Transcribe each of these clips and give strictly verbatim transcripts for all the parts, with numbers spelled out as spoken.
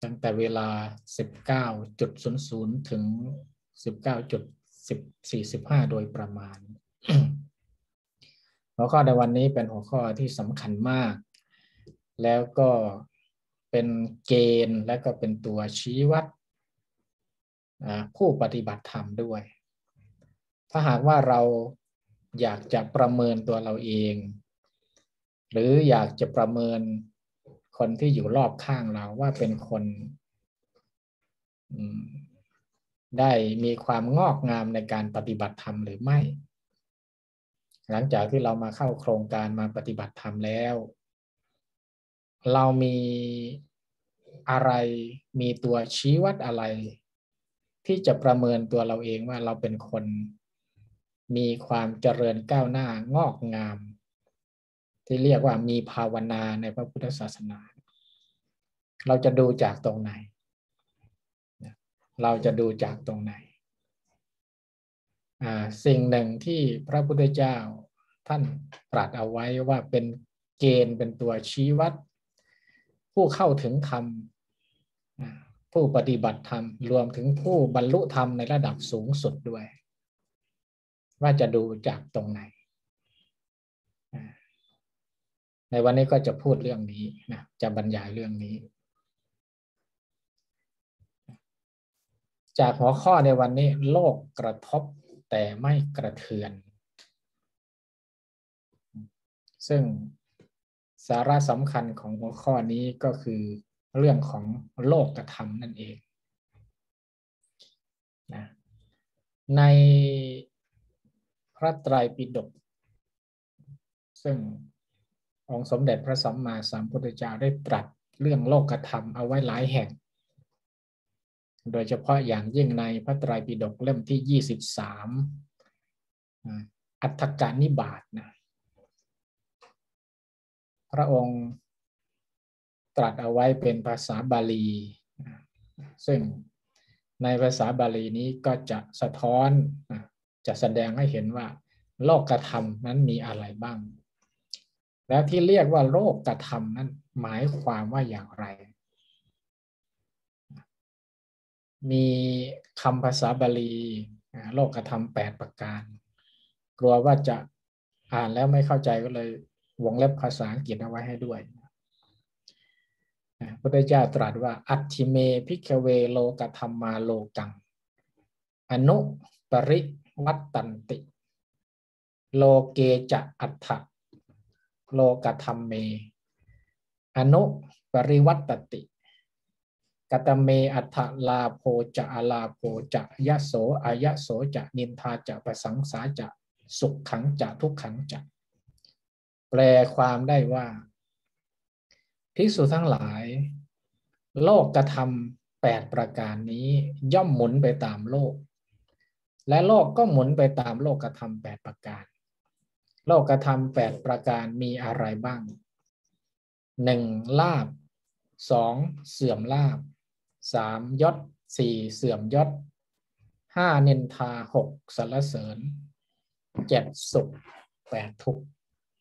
ตั้งแต่เวลา สิบเก้านาฬิกา ถึง สิบเก้านาฬิกาสี่สิบห้า โดยประมาณ หัวข้อในวันนี้เป็นหัวข้อที่สำคัญมากแล้วก็เป็นเกณฑ์และก็เป็นตัวชี้วัดผู้ปฏิบัติธรรมด้วยถ้าหากว่าเราอยากจะประเมินตัวเราเองหรืออยากจะประเมินคนที่อยู่รอบข้างเราว่าเป็นคนได้มีความงอกงามในการปฏิบัติธรรมหรือไม่หลังจากที่เรามาเข้าโครงการมาปฏิบัติธรรมแล้วเรามีอะไรมีตัวชี้วัดอะไรที่จะประเมินตัวเราเองว่าเราเป็นคนมีความเจริญก้าวหน้างอกงามที่เรียกว่ามีภาวนาในพระพุทธศาสนาเราจะดูจากตรงไหนเราจะดูจากตรงไหนสิ่งหนึ่งที่พระพุทธเจ้าท่านตรัสเอาไว้ว่าเป็นเกณฑ์เป็นตัวชี้วัดผู้เข้าถึงธรรมผู้ปฏิบัติธรรมรวมถึงผู้บรรลุธรรมในระดับสูงสุดด้วยว่าจะดูจากตรงไหนในวันนี้ก็จะพูดเรื่องนี้นะจะบรรยายเรื่องนี้จากหัวข้อในวันนี้โลกกระทบแต่ไม่กระเทือนซึ่งสาระสำคัญของหัวข้อนี้ก็คือเรื่องของโลกธรรมนั่นเองนะในพระไตรปิฎกซึ่งองค์สมเด็จพระสัมมาสัมพุทธเจ้าได้ตรัสเรื่องโลกธรรมเอาไว้หลายแห่งโดยเฉพาะอย่างยิ่งในพระไตรปิฎกเล่มที่ยี่สิบสามอัฏฐกนิบาตนะพระองค์ตรัสเอาไว้เป็นภาษาบาลีซึ่งในภาษาบาลีนี้ก็จะสะท้อนจะแสดงให้เห็นว่าโลกธรรมนั้นมีอะไรบ้างแล้วที่เรียกว่าโลกธรรมนั้นหมายความว่าอย่างไรมีคำภาษาบาลีโลกธรรมแปดประการกลัวว่าจะอ่านแล้วไม่เข้าใจก็เลยวงเล็บภาษาอังกฤษเอาไว้ให้ด้วยพระพุทธเจ้าตรัสว่าอัตถิเมภิกขเวโลกธรรมาโลกังอนุปริวัตตันติโลเกจะอัฏฐโลกธรรมเมอนุปริวัตติกตเมอัฏฐลาโภจะอลาโภจะยะโสอายะโสจะนินทาจะปสังสาจะสุขขังจะทุกขังจะแปลความได้ว่าภิกษุทั้งหลายโลกธรรมแปดประการนี้ย่อมหมุนไปตามโลกและโลกก็หมุนไปตามโลกธรรมแปดประการโลกธรรมแปดประการมีอะไรบ้างหนึ่งลาภสองเสื่อมลาภสามยศสี่เสื่อมยศห้านินทาหกสรรเสริญเจ็ดสุขแปดทุกข์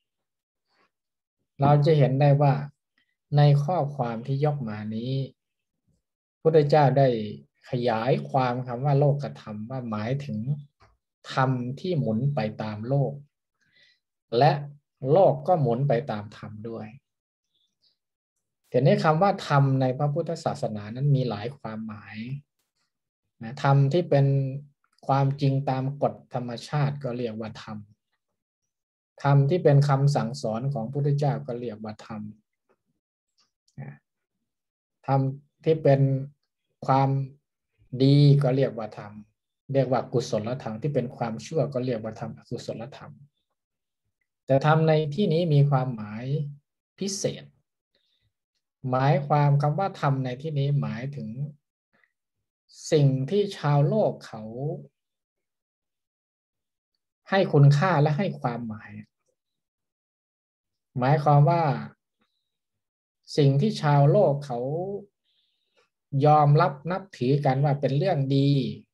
เราจะเห็นได้ว่าในข้อความที่ยกมานี้พุทธเจ้าได้ขยายความคำว่าโลกธรรมว่าหมายถึงธรรมที่หมุนไปตามโลกและโลกก็หมุนไปตามธรรมด้วยแต่ในคำว่าธรรมในพระพุทธศาสนานั้นมีหลายความหมายนะธรรมที่เป็นความจริงตามกฎธรรมชาติก็เรียกว่าธรรมธรรมที่เป็นคำสั่งสอนของพระพุทธเจ้าก็เรียกว่าธรรมธรรมที่เป็นความดีก็เรียกว่าธรรมเรียกว่ากุศลธรรมที่เป็นความชั่วก็เรียกว่าธรรมอกุศลธรรมแต่ธรรมในที่นี้มีความหมายพิเศษหมายความคำว่าธรรมในที่นี้หมายถึงสิ่งที่ชาวโลกเขาให้คุณค่าและให้ความหมายหมายความว่าสิ่งที่ชาวโลกเขายอมรับนับถือกันว่าเป็นเรื่องดี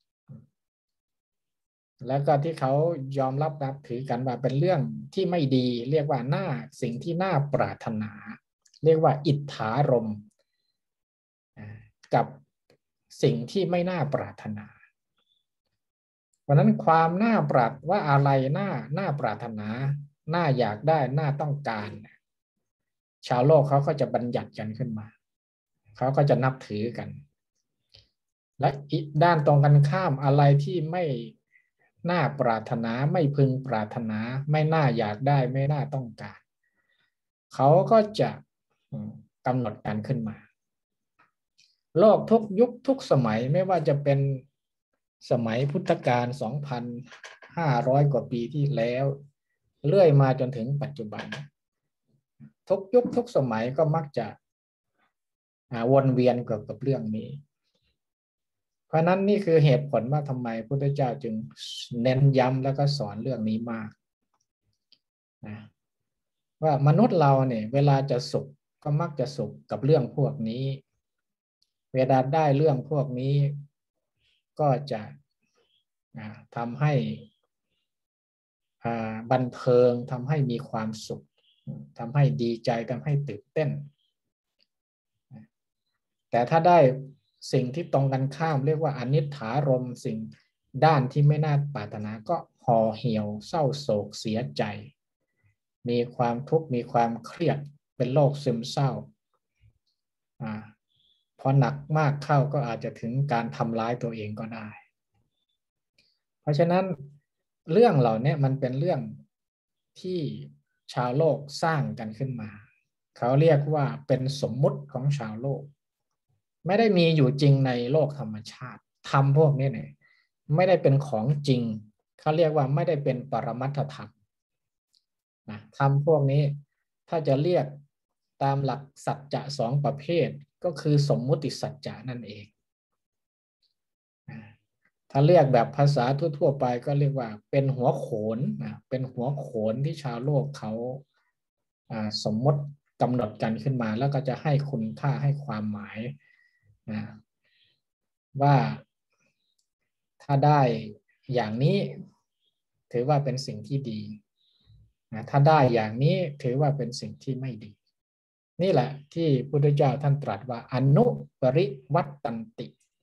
แล้วก็ที่เขายอมรับนับถือกันว่าเป็นเรื่องที่ไม่ดีเรียกว่าน่าสิ่งที่น่าปรารถนาเรียกว่าอิทธารมกับสิ่งที่ไม่น่าปรารถนาเพราะนั้นความน่าปรารถว่าอะไรน่าน่าปรารถนาน่าอยากได้น่าต้องการชาวโลกเขาก็จะบัญญัติกันขึ้นมาเขาก็จะนับถือกันและอีกด้านตรงกันข้ามอะไรที่ไม่น่าปรารถนาไม่พึงปรารถนาไม่น่าอยากได้ไม่น่าต้องการเขาก็จะกำหนดกันขึ้นมาโลกทุกยุคทุกสมัยไม่ว่าจะเป็นสมัยพุทธกาล สองพันห้าร้อย กว่าปีที่แล้วเรื่อยมาจนถึงปัจจุบันทุกยุคทุกสมัยก็มักจะวนเวียนเกี่ยวกับเรื่องนี้เพราะนั้นนี่คือเหตุผลว่าทำไมพระพุทธเจ้าจึงเน้นย้ำแล้วก็สอนเรื่องนี้มากนะว่ามนุษย์เราเนี่ยเวลาจะสุขก็มักจะสุขกับเรื่องพวกนี้เวลาได้เรื่องพวกนี้ก็จะทำให้บันเทิงทำให้มีความสุขทำให้ดีใจทำให้ตื่นเต้นแต่ถ้าได้สิ่งที่ตรงกันข้ามเรียกว่าอนิจฐารมณ์สิ่งด้านที่ไม่น่าปรารถนาก็ห่อเหี่ยวเศร้าโศกเสียใจมีความทุกข์มีความเครียดเป็นโรคซึมเศร้าอ่าพอหนักมากเข้าก็อาจจะถึงการทำร้ายตัวเองก็ได้เพราะฉะนั้นเรื่องเหล่านี้มันเป็นเรื่องที่ชาวโลกสร้างกันขึ้นมาเขาเรียกว่าเป็นสมมุติของชาวโลกไม่ได้มีอยู่จริงในโลกธรรมชาติธรรมพวกนี้เนี่ยไม่ได้เป็นของจริงเขาเรียกว่าไม่ได้เป็นปรมัตถธรรมนะธรรมพวกนี้ถ้าจะเรียกตามหลักสัจจะสองประเภทก็คือสมมุติสัจจะนั่นเองถ้าเรียกแบบภาษาทั่วๆไปก็เรียกว่าเป็นหัวโขนนะเป็นหัวโขนที่ชาวโลกเขาสมมติกำหนดกันขึ้นมาแล้วก็จะให้คุณค่าให้ความหมายนะว่าถ้าได้อย่างนี้ถือว่าเป็นสิ่งที่ดีนะถ้าได้อย่างนี้ถือว่าเป็นสิ่งที่ไม่ดีนี่แหละที่พุทธเจ้าท่านตรัสว่าอนุปริวัตตันติ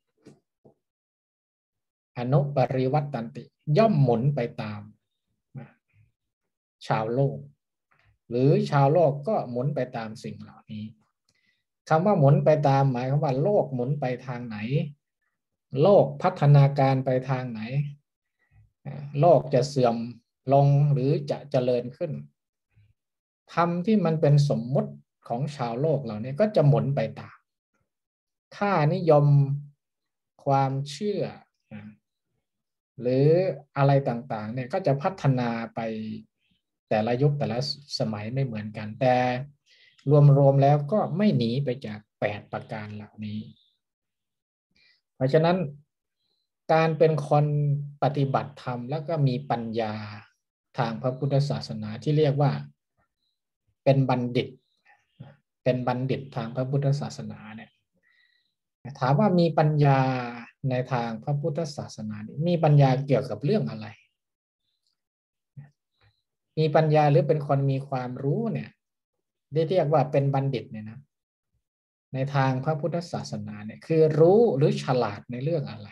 อนุปริวัตตันติย่อมหมุนไปตามชาวโลกหรือชาวโลกก็หมุนไปตามสิ่งเหล่านี้คำว่าหมุนไปตามหมายความว่าโลกหมุนไปทางไหนโลกพัฒนาการไปทางไหนโลกจะเสื่อมลงหรือจะเจริญขึ้นธรรมที่มันเป็นสมมุติของชาวโลกเหล่านี้ก็จะหมุนไปตามค่านิยมความเชื่อหรืออะไรต่างๆเนี่ยก็จะพัฒนาไปแต่ละยุคแต่ละสมัยไม่เหมือนกันแต่รวมๆแล้วก็ไม่หนีไปจากแปดประการเหล่านี้เพราะฉะนั้นการเป็นคนปฏิบัติธรรมแล้วก็มีปัญญาทางพระพุทธศาสนาที่เรียกว่าเป็นบัณฑิตเป็นบัณฑิตทางพระพุทธศาสนาเนี่ยถามว่ามีปัญญาในทางพระพุทธศาสนานี่มีปัญญาเกี่ยวกับเรื่องอะไรมีปัญญาหรือเป็นคนมีความรู้เนี่ยได้เรียกว่าเป็นบัณฑิตเนี่ยนะในทางพระพุทธศาสนาเนี่ยคือรู้หรือฉลาดในเรื่องอะไร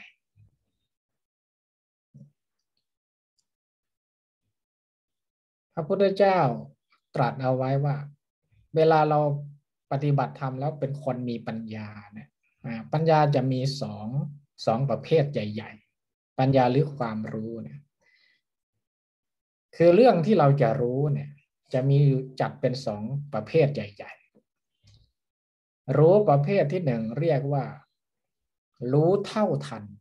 พระพุทธเจ้าตรัสเอาไว้ว่าเวลาเราปฏิบัติธรรมแล้วเป็นคนมีปัญญาเนี่ยปัญญาจะมีสองสองประเภทใหญ่ๆปัญญาหรือความรู้เนี่ยคือเรื่องที่เราจะรู้เนี่ยจะมีจัดเป็นสองประเภทใหญ่ๆรู้ประเภทที่หนึ่งเรียกว่ารู้เท่าทัน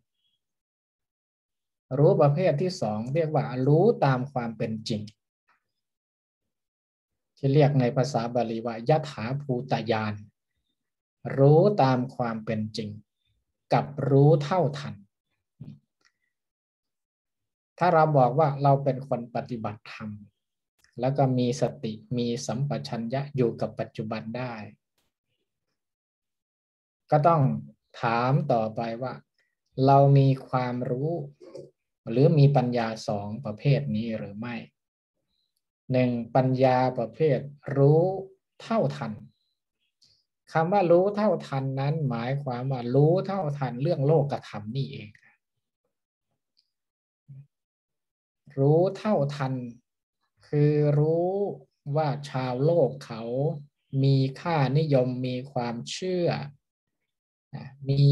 รู้ประเภทที่สองเรียกว่ารู้ตามความเป็นจริงที่เรียกในภาษาบาลีว่ายถาภูตญาณรู้ตามความเป็นจริงกับรู้เท่าทันถ้าเราบอกว่าเราเป็นคนปฏิบัติธรรมแล้วก็มีสติมีสัมปชัญญะอยู่กับปัจจุบันได้ก็ต้องถามต่อไปว่าเรามีความรู้หรือมีปัญญาสองประเภทนี้หรือไม่หนึ่งปัญญาประเภทรู้เท่าทันคำว่ารู้เท่าทันนั้นหมายความว่ารู้เท่าทันเรื่องโลกธรรมนี่เองรู้เท่าทันคือรู้ว่าชาวโลกเขามีค่านิยมมีความเชื่อมี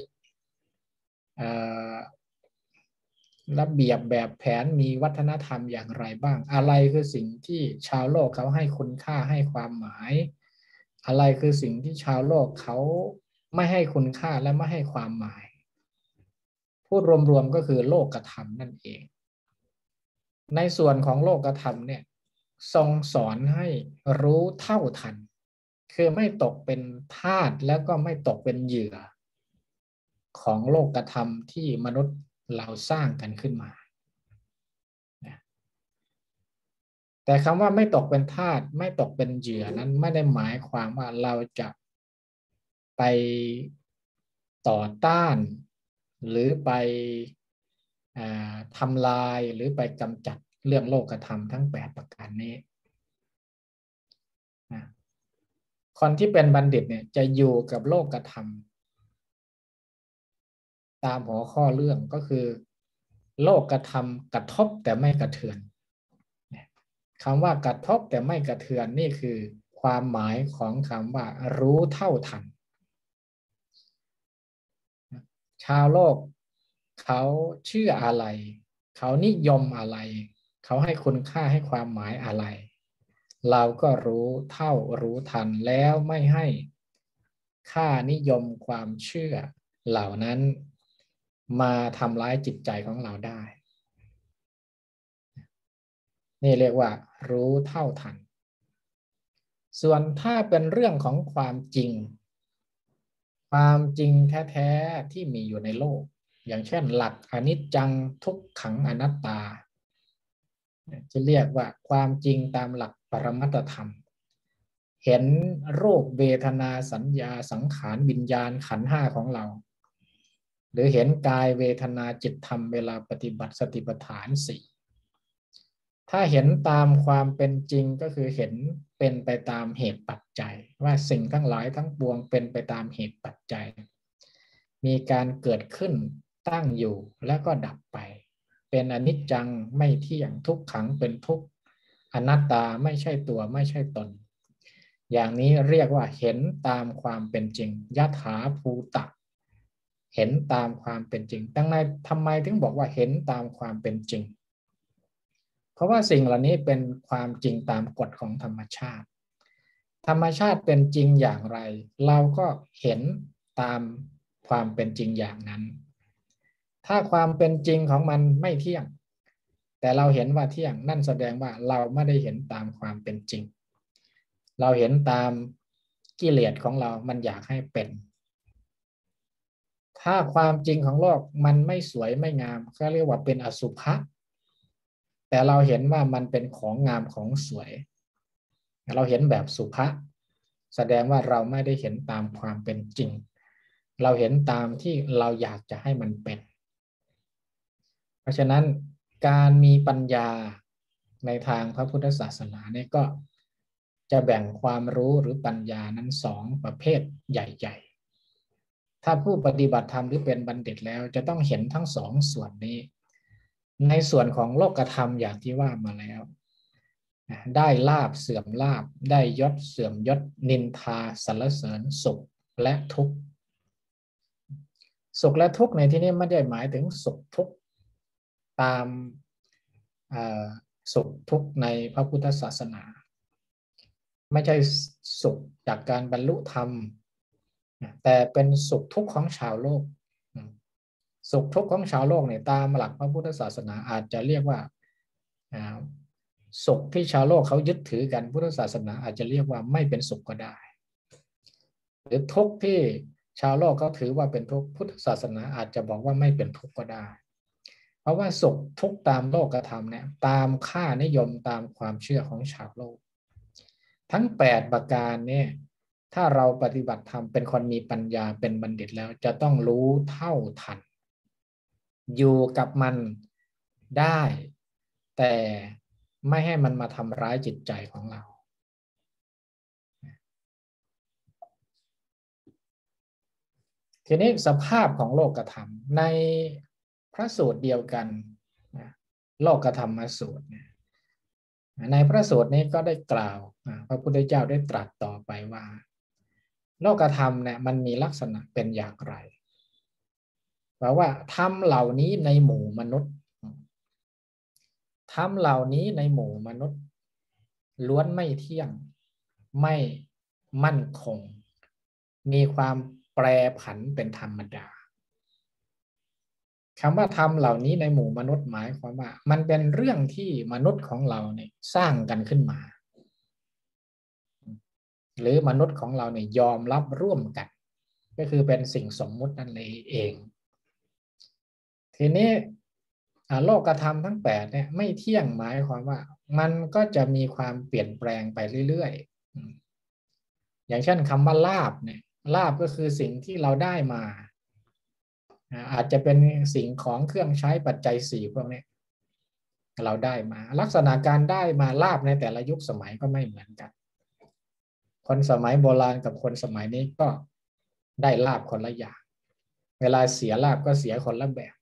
ระเบียบแบบแผนมีวัฒนธรรมอย่างไรบ้างอะไรคือสิ่งที่ชาวโลกเขาให้คุณค่าให้ความหมายอะไรคือสิ่งที่ชาวโลกเขาไม่ให้คุณค่าและไม่ให้ความหมายพูดรวมๆก็คือโลกธรรมนั่นเองในส่วนของโลกธรรมเนี่ยทรงสอนให้รู้เท่าทันคือไม่ตกเป็นทาสแล้วก็ไม่ตกเป็นเหยื่อของโลกธรรมที่มนุษย์เราสร้างกันขึ้นมาแต่คำว่าไม่ตกเป็นทาสไม่ตกเป็นเหยื่อนั้นไม่ได้หมายความว่าเราจะไปต่อต้านหรือไปทำลายหรือไปกำจัดเรื่องโลกธรรมทั้งแปดประการนี้คนที่เป็นบัณฑิตเนี่ยจะอยู่กับโลกธรรมตามหัวข้อเรื่องก็คือโลกธรรมกระทบแต่ไม่กระเทือนคำว่ากระทบแต่ไม่กระเทือนนี่คือความหมายของคำว่ารู้เท่าทันชาวโลกเขาเชื่ออะไรเขานิยมอะไรเขาให้คุณค่าให้ความหมายอะไรเราก็รู้เท่ารู้ทันแล้วไม่ให้ค่านิยมความเชื่อเหล่านั้นมาทำร้ายจิตใจของเราได้นี่เรียกว่ารู้เท่าทันส่วนถ้าเป็นเรื่องของความจริงความจริงแท้ๆที่มีอยู่ในโลกอย่างเช่นหลักอนิจจังทุกขังอนัตตาจะเรียกว่าความจริงตามหลักปรมัตถธรรมเห็นรูปเวทนาสัญญาสังขารวิญญาณขันธ์ห้าของเราหรือเห็นกายเวทนาจิตธรรมเวลาปฏิบัติสติปัฏฐานสี่ถ้าเห็นตามความเป็นจริงก็คือเห็นเป็นไปตามเหตุปัจจัยว่าสิ่งทั้งหลายทั้งปวงเป็นไปตามเหตุปัจจัยมีการเกิดขึ้นตั้งอยู่แล้วก็ดับไปเป็นอนิจจังไม่เที่ยงทุกขังเป็นทุกข์อนัตตาไม่ใช่ตัวไม่ใช่ตนอย่างนี้เรียกว่าเห็นตามความเป็นจริงยถาภูตะเห็นตามความเป็นจริงดังนั้นทำไมถึงบอกว่าเห็นตามความเป็นจริงเพราะว่าสิ่งเหล่านี้เป็นความจริงตามกฎของธรรมชาติธรรมชาติเป็นจริงอย่างไรเราก็เห็นตามความเป็นจริงอย่างนั้นถ้าความเป็นจริงของมันไม่เที่ยงแต่เราเห็นว่าเที่ยงนั่นแสดงว่าเราไม่ได้เห็นตามความเป็นจริงเราเห็นตามกิเลสของเรามันอยากให้เป็นถ้าความจริงของโลกมันไม่สวยไม่งามก็เรียกว่าเป็นอสุภะแต่เราเห็นว่ามันเป็นของงามของสวยเราเห็นแบบสุภะแสดงว่าเราไม่ได้เห็นตามความเป็นจริงเราเห็นตามที่เราอยากจะให้มันเป็นเพราะฉะนั้นการมีปัญญาในทางพระพุทธศาสนาเนี่ยก็จะแบ่งความรู้หรือปัญญานั้นสองประเภทใหญ่ๆถ้าผู้ปฏิบัติธรรมหรือเป็นบัณฑิตแล้วจะต้องเห็นทั้งสองส่วนนี้ในส่วนของโลกธรรมอย่างที่ว่ามาแล้วได้ลาภเสื่อมลาภได้ยศเสื่อมยศนินทาสรรเสริญสุขและทุกข์สุขและทุกข์ในที่นี้ไม่ได้หมายถึงสุขทุกข์ตามสุขทุกข์ในพระพุทธศาสนาไม่ใช่สุขจากการบรรลุธรรมแต่เป็นสุขทุกข์ของชาวโลกสุขทุกข์ของชาวโลกเนี่ยตามหลักพระพุทธศาสนาอาจจะเรียกว่าสุขที่ชาวโลกเขายึดถือกันพุทธศาสนาอาจจะเรียกว่าไม่เป็นสุขก็ได้หรือทุกข์ที่ชาวโลกเขาถือว่าเป็นทุกข์พุทธศาสนาอาจจะบอกว่าไม่เป็นทุกข์ก็ได้เพราะว่าสุขทุกข์ตามโลกธรรมเนี่ยตามค่านิยมตามความเชื่อของชาวโลกทั้งแปดประการเนี่ยถ้าเราปฏิบัติธรรมเป็นคนมีปัญญาเป็นบัณฑิตแล้วจะต้องรู้เท่าทันอยู่กับมันได้แต่ไม่ให้มันมาทำร้ายจิตใจของเราทีนี้สภาพของโลกธรรมในพระสูตรเดียวกันโลกธรรมสูตรในพระสูตรนี้ก็ได้กล่าวพระพุทธเจ้าได้ตรัสต่อไปว่าโลกธรรมเนี่ยมันมีลักษณะเป็นอย่างไรแปลว่าธรรมเหล่านี้ในหมู่มนุษย์ธรรมเหล่านี้ในหมู่มนุษย์ล้วนไม่เที่ยงไม่มั่นคงมีความแปรผันเป็นธรรมดาคำว่าธรรมเหล่านี้ในหมู่มนุษย์หมายความว่ามันเป็นเรื่องที่มนุษย์ของเราเนี่ยสร้างกันขึ้นมาหรือมนุษย์ของเราเนี่ยยอมรับร่วมกันก็คือเป็นสิ่งสมมุตินั่นเองทีนี้โลกธรรมทั้งแปดเนี่ยไม่เที่ยงหมายความว่ามันก็จะมีความเปลี่ยนแปลงไปเรื่อยๆอย่างเช่นคำว่าลาภเนี่ยลาภก็คือสิ่งที่เราได้มาอาจจะเป็นสิ่งของเครื่องใช้ปัจจัยสี่พวกนี้เราได้มาลักษณะการได้มาลาภในแต่ละยุคสมัยก็ไม่เหมือนกันคนสมัยโบราณกับคนสมัยนี้ก็ได้ลาภคนละอย่างเวลาเสียลาภก็เสียคนละแบบ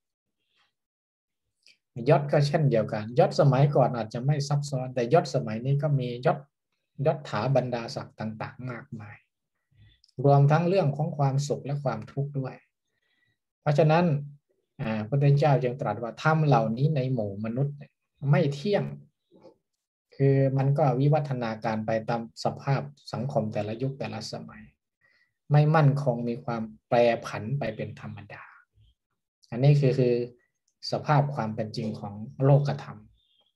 ยศก็เช่นเดียวกันยศสมัยก่อนอาจจะไม่ซับซ้อนแต่ยศสมัยนี้ก็มียศยศถาบรรดาศักดิ์ต่างๆมากมายรวมทั้งเรื่องของความสุขและความทุกข์ด้วยเพราะฉะนั้นพระพุทธเจ้าจึงตรัสว่าธรรมเหล่านี้ในหมู่มนุษย์ไม่เที่ยงคือมันก็วิวัฒนาการไปตามสภาพสังคมแต่ละยุคแต่ละสมัยไม่มั่นคงมีความแปรผันไปเป็นธรรมดาอันนี้คือคือสภาพความเป็นจริงของโลกธรรม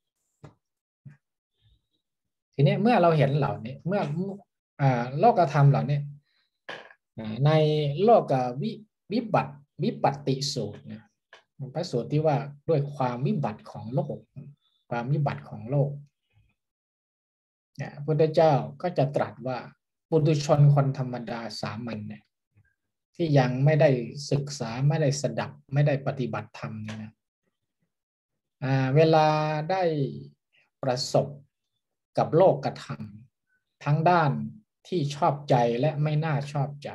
ทีนี้เมื่อเราเห็นเหล่านี้เมื่อโลกธรรมเหล่านี้ในโลกวิวิบัติวิปัตติสูตรนะพระสูตรที่ว่าด้วยความวิบัติของโลกความวิบัติของโลกพระพุทธเจ้าก็จะตรัสว่าปุถุชนคนธรรมดาสามัญเนี่ยที่ยังไม่ได้ศึกษาไม่ได้สดับไม่ได้ปฏิบัติธรรมเนี่ยนะเวลาได้ประสบกับโลกธรรมทั้งด้านที่ชอบใจและไม่น่าชอบใจ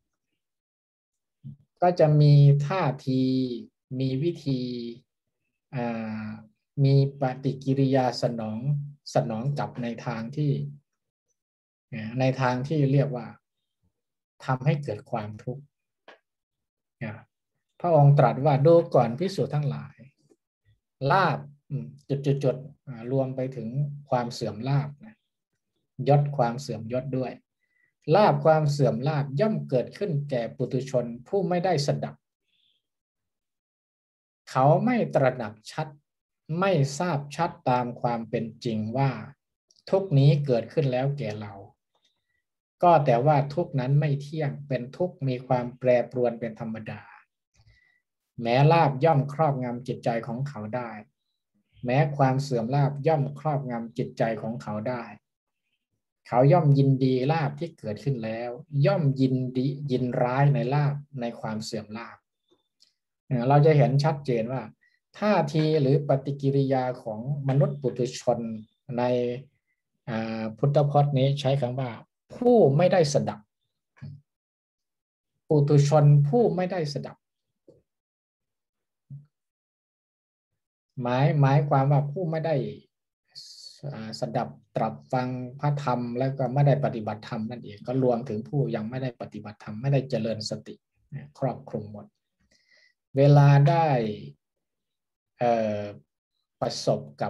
ก็จะมีท่าทีมีวิธีมีปฏิกิริยาสนองสนองกลับในทางที่ในทางที่เรียกว่าทำให้เกิดความทุกข์พระองค์ตรัสว่าดูก่อนภิกษุทั้งหลายลาภจุดๆๆรวมไปถึงความเสื่อมลาภยศความเสื่อมยศด้วยลาภความเสื่อมลาภย่อมเกิดขึ้นแก่ปุถุชนผู้ไม่ได้สดับเขาไม่ตระหนักชัดไม่ทราบชัดตามความเป็นจริงว่าทุกนี้เกิดขึ้นแล้วแก่เราก็แต่ว่าทุกนั้นไม่เที่ยงเป็นทุกมีความแปรปรวนเป็นธรรมดาแม้ลาภย่อมครอบงำจิตใจของเขาได้แม้ความเสื่อมลาภย่อมครอบงำจิตใจของเขาได้เขาย่อมยินดีลาภที่เกิดขึ้นแล้วย่อมยินดียินร้ายในลาภในความเสื่อมลาภเราจะเห็นชัดเจนว่าท่าทีหรือปฏิกิริยาของมนุษย์ปุถุชนในพุทธพจน์นี้ใช้คำว่าผู้ไม่ได้สดับปุถุชนผู้ไม่ได้สดับหมายหมายความว่าผู้ไม่ได้สดับตรับฟังพระธรรมแล้วก็ไม่ได้ปฏิบัติธรรมนั่นเองก็รวมถึงผู้ยังไม่ได้ปฏิบัติธรรมไม่ได้เจริญสติครอบคลุมหมดเวลาได้ประสบกับ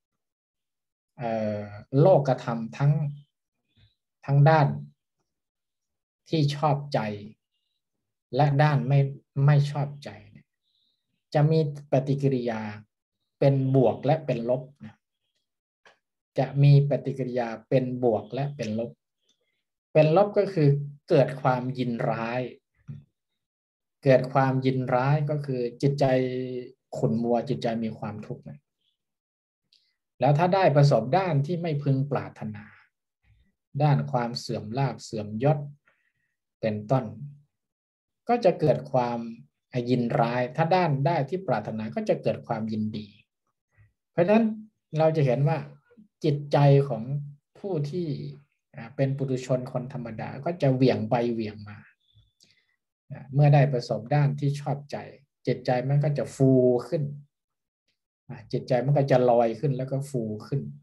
โลกธรรมทั้งทั้งด้านที่ชอบใจและด้านไม่ไม่ชอบใจจะมีปฏิกิริยาเป็นบวกและเป็นลบนะจะมีปฏิกิริยาเป็นบวกและเป็นลบเป็นลบก็คือเกิดความยินร้ายเกิดความยินร้ายก็คือจิตใจขุ่นมัวจิตใจมีความทุกข์แล้วถ้าได้ประสบด้านที่ไม่พึงปรารถนาด้านความเสื่อมลาภเสื่อมยศเป็นต้นก็จะเกิดความยินร้ายถ้าด้านได้ที่ปรารถนาก็จะเกิดความยินดีเพราะฉะนั้นเราจะเห็นว่าจิตใจของผู้ที่เป็นปุถุชนคนธรรมดาก็จะเหวี่ยงไปเหวี่ยงมาเมื่อได้ประสบด้านที่ชอบใจจิตใจมันก็จะฟูขึ้นจิตใจมันก็จะลอยขึ้นแล้วก็ฟูขึ้น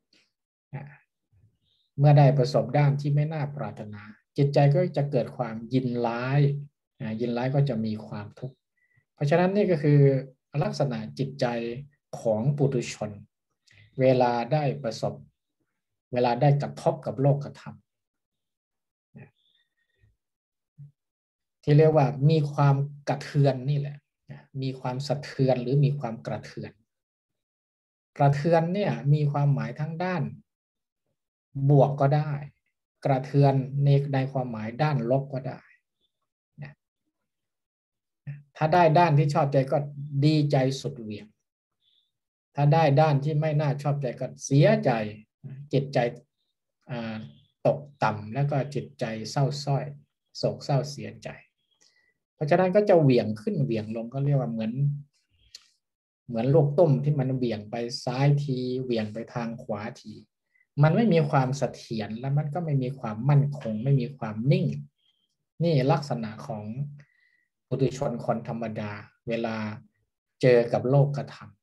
เมื่อได้ประสบด้านที่ไม่น่าปรารถนาจิตใจก็จะเกิดความยินร้ายยินร้ายก็จะมีความทุกข์เพราะฉะนั้นนี่ก็คือลักษณะจิตใจของปุถุชนเวลาได้ประสบเวลาได้กระทบกับโลกธรรมที่เรียกว่ามีความกระเทือนนี่แหละมีความสะเทือนหรือมีความกระเทือนกระเทือนเนี่ยมีความหมายทั้งด้านบวกก็ได้กระเทือนในในความหมายด้านลบก็ได้ถ้าได้ด้านที่ชอบใจก็ดีใจสุดเหวี่ยงถ้าได้ด้านที่ไม่น่าชอบใจก็เสียใจจิตใจตกต่ำแล้วก็จิตใจเศร้าส้อยโศกเศร้าเสียใจเพราะฉะนั้นก็จะเหวี่ยงขึ้นเหวี่ยงลงก็เรียกว่าเหมือนเหมือนลูกตุ้มที่มันเหวี่ยงไปซ้ายทีเหวี่ยงไปทางขวาทีมันไม่มีความเสถียรและมันก็ไม่มีความมั่นคงไม่มีความนิ่งนี่ลักษณะของปุถุชนคนธรรมดาเวลาเจอกับโลกธรรม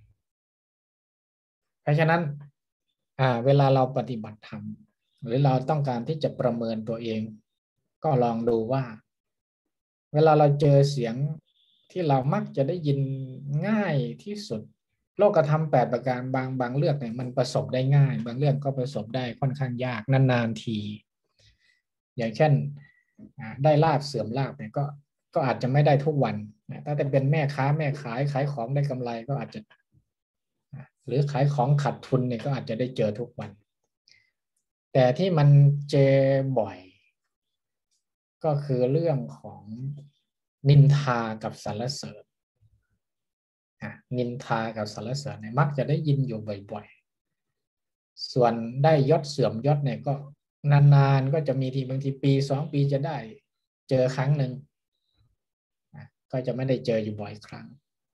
เพราะฉะนั้นเวลาเราปฏิบัติธรรมหรือเราต้องการที่จะประเมินตัวเองก็ลองดูว่าเวลาเราเจอเสียงที่เรามักจะได้ยินง่ายที่สุดโลกธรรมแปดประการบางบางเรื่องเนี่ยมันประสบได้ง่ายบางเรื่องก็ประสบได้ค่อนข้างยากนานๆทีอย่างเช่นได้ลาภเสื่อมลาภเนี่ยก็ก็อาจจะไม่ได้ทุกวันถ้าจะเป็นแม่ค้าแม่ขายขายของได้กำไรก็อาจจะหรือขายของขาดทุนเนี่ยก็อาจจะได้เจอทุกวันแต่ที่มันเจอบ่อยก็คือเรื่องของนินทากับสรรเสริญนินทากับสรรเสริญเนี่ยมักจะได้ยินอยู่บ่อยๆส่วนได้ยศเสื่อมยศเนี่ยก็นานๆก็จะมีทีบางทีปีสองปีจะได้เจอครั้งหนึ่งก็จะไม่ได้เจออยู่บ่อยครั้ง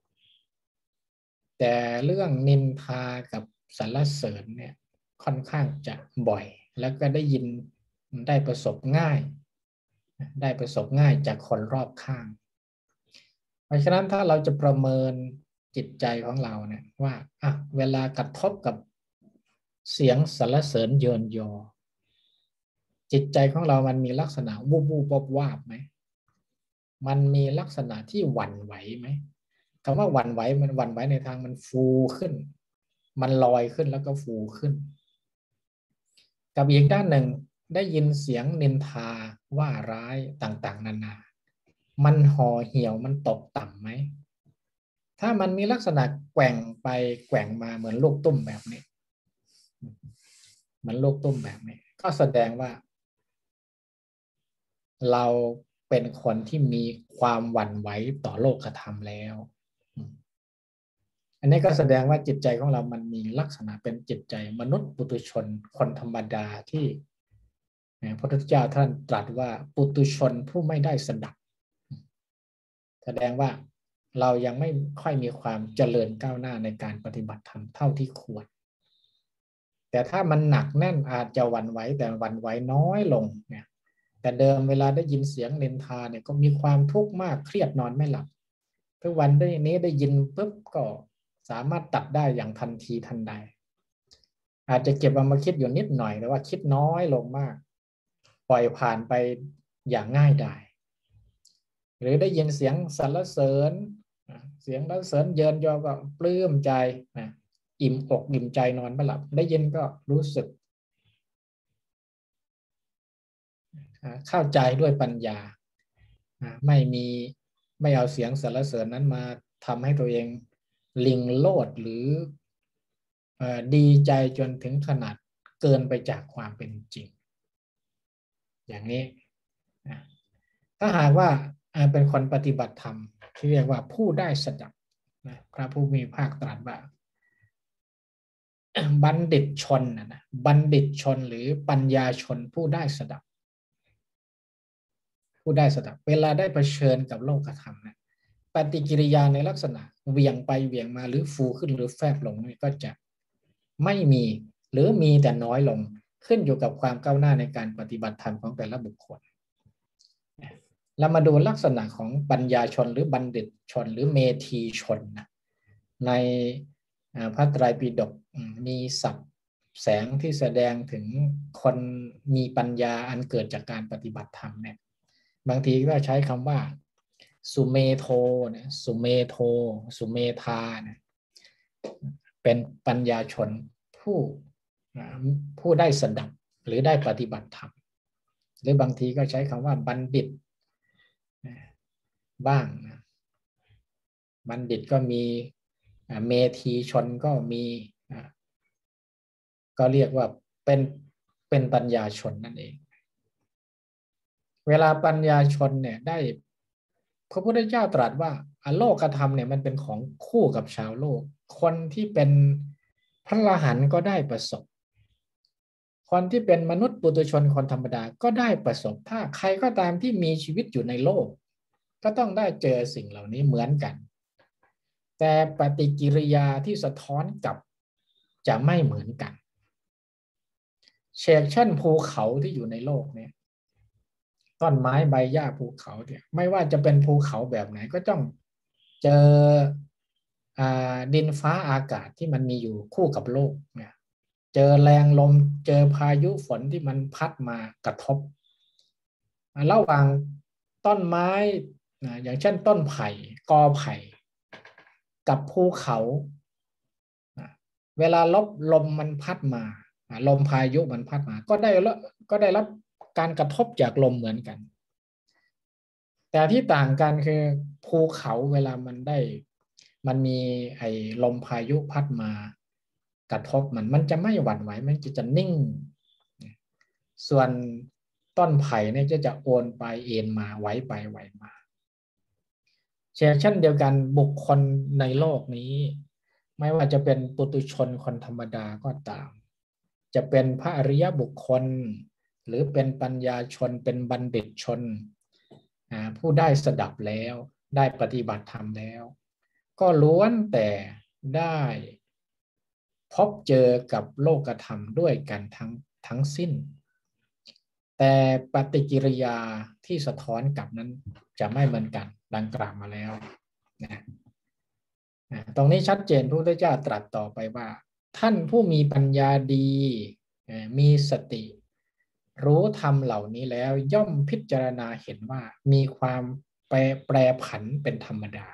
แต่เรื่องนินทากับสรรเสริญเนี่ยค่อนข้างจะบ่อยแล้วก็ได้ยินได้ประสบง่ายได้ประสบง่ายจากคนรอบข้างเพราะฉะนั้นถ้าเราจะประเมินจิตใจของเราเนี่ยว่าอ่ะเวลากระทบกับเสียงสรรเสริญเยินยอจิตใจของเรามันมีลักษณะวูบวูบวาบวาบไหมมันมีลักษณะที่หวั่นไหวไหมคำว่าหวั่นไหวมันหวั่นไหวในทางมันฟูขึ้นมันลอยขึ้นแล้วก็ฟูขึ้นกับอีกด้านหนึ่งได้ยินเสียงนินทาว่าร้ายต่างๆนานามันห่อเหี่ยวมันตกต่ำไหมถ้ามันมีลักษณะแกว่งไปแกว่งมาเหมือนลูกตุ้มแบบนี้เหมือนลูกตุ้มแบบนี้ก็แสดงว่าเราเป็นคนที่มีความหวั่นไหวต่อโลกธรรมแล้วอันนี้ก็แสดงว่าจิตใจของเรามันมีลักษณะเป็นจิตใจมนุษย์ปุถุชนคนธรรมดาที่พระพุทธเจ้าท่านตรัสว่าปุถุชนผู้ไม่ได้สดับแสดงว่าเรายังไม่ค่อยมีความเจริญก้าวหน้าในการปฏิบัติธรรมเท่าที่ควรแต่ถ้ามันหนักแน่นอาจจะหวั่นไหวแต่หวั่นไหวน้อยลงเนี่ยแต่เดิมเวลาได้ยินเสียงนินทาเนี่ยก็มีความทุกข์มากเครียดนอนไม่หลับทุกวันได้นี้ได้ยินปุ๊บก็สามารถตัดได้อย่างทันทีทันใดอาจจะเก็บเอามาคิดอยู่นิดหน่อยแต่ว่าคิดน้อยลงมากปล่อยผ่านไปอย่างง่ายดายหรือได้ยินเสียงสรรเสริญเสียงสรรเสริญเยินยอก็ปลื้มใจนะอิ่มอกอิ่มใจนอนไม่หลับได้ยินก็รู้สึกเข้าใจด้วยปัญญาไม่มีไม่เอาเสียงสรรเสริญนั้นมาทำให้ตัวเองลิงโลดหรือดีใจจนถึงขนาดเกินไปจากความเป็นจริงอย่างนี้ถ้าหากว่าเป็นคนปฏิบัติธรรมที่เรียกว่าผู้ได้สดับพระผู้มีภาคตรัสว่าบัณฑิตชนนะบัณฑิตชนหรือปัญญาชนผู้ได้สดับผู้ได้สดับเวลาได้เผชิญกับโลกธรรมนะปฏิกิริยาในลักษณะเวียงไปเวียงมาหรือฟูขึ้นหรือแฟบลงนี่ก็จะไม่มีหรือมีแต่น้อยลงขึ้นอยู่กับความก้าวหน้าในการปฏิบัติธรรมของแต่ละบุคคลเรามาดูลักษณะของปัญญาชนหรือบัณฑิตชนหรือเมธีชนนะในพระไตรปิฎกมีศัพท์แสงที่แสดงถึงคนมีปัญญาอันเกิดจากการปฏิบัติธรรมเนี่ยบางทีก็ใช้คำว่าสุเมโทเนี่ยสุเมโทสุเมธาเนี่ยเป็นปัญญาชนผู้ผู้ได้สดับหรือได้ปฏิบัติธรรมหรือบางทีก็ใช้คำว่าบัณฑิตบ้างบัณฑิตก็มีเมธีชนก็มีก็เรียกว่าเป็นเป็นปัญญาชนนั่นเองเวลาปัญญาชนเนี่ยได้พระพุทธเจ้าตรัสว่าโลกธรรมเนี่ยมันเป็นของคู่กับชาวโลกคนที่เป็นพระอรหันต์ก็ได้ประสบคนที่เป็นมนุษย์ปุถุชนคนธรรมดาก็ได้ประสบถ้าใครก็ตามที่มีชีวิตอยู่ในโลกก็ต้องได้เจอสิ่งเหล่านี้เหมือนกันแต่ปฏิกิริยาที่สะท้อนกลับจะไม่เหมือนกันเช่นเช่นภูเขาที่อยู่ในโลกเนี่ยต้นไม้ใบหญ้าภูเขาเนี่ยไม่ว่าจะเป็นภูเขาแบบไหนก็ต้องเจอดินฟ้าอากาศที่มันมีอยู่คู่กับโลกเนี่ยเจอแรงลมเจอพายุฝนที่มันพัดมากระทบระหว่างต้นไม้อย่างเช่นต้นไผ่กอไผ่กับภูเขาเวลาลบลมมันพัดมาลมพายุมันพัดมาก็ได้ก็ได้รับการกระทบจากลมเหมือนกันแต่ที่ต่างกันคือภูเขาเวลามันได้มันมีไอ้ลมพายุพัดมากระทบมันมันจะไม่หวั่นไหวมันจะจะนิ่งส่วนต้นไผ่เนี่ยจะจะโอนไปเอ็นมาไหวไปไหวมาเช่นเดียวกันบุคคลในโลกนี้ไม่ว่าจะเป็นปุถุชนคนธรรมดาก็ตามจะเป็นพระอริยบุคคลหรือเป็นปัญญาชนเป็นบัณฑิตชนผู้ได้สดับแล้วได้ปฏิบัติธรรมแล้วก็ล้วนแต่ได้พบเจอกับโลกธรรมด้วยกันทั้งทั้งสิ้นแต่ปฏิกิริยาที่สะท้อนกลับนั้นจะไม่เหมือนกันดังกล่าวมาแล้วนะตรงนี้ชัดเจนพระพุทธเจ้าตรัสต่อไปว่าท่านผู้มีปัญญาดีมีสติรู้ธรรมเหล่านี้แล้วย่อมพิจารณาเห็นว่ามีความแปรแปรผันเป็นธรรมดา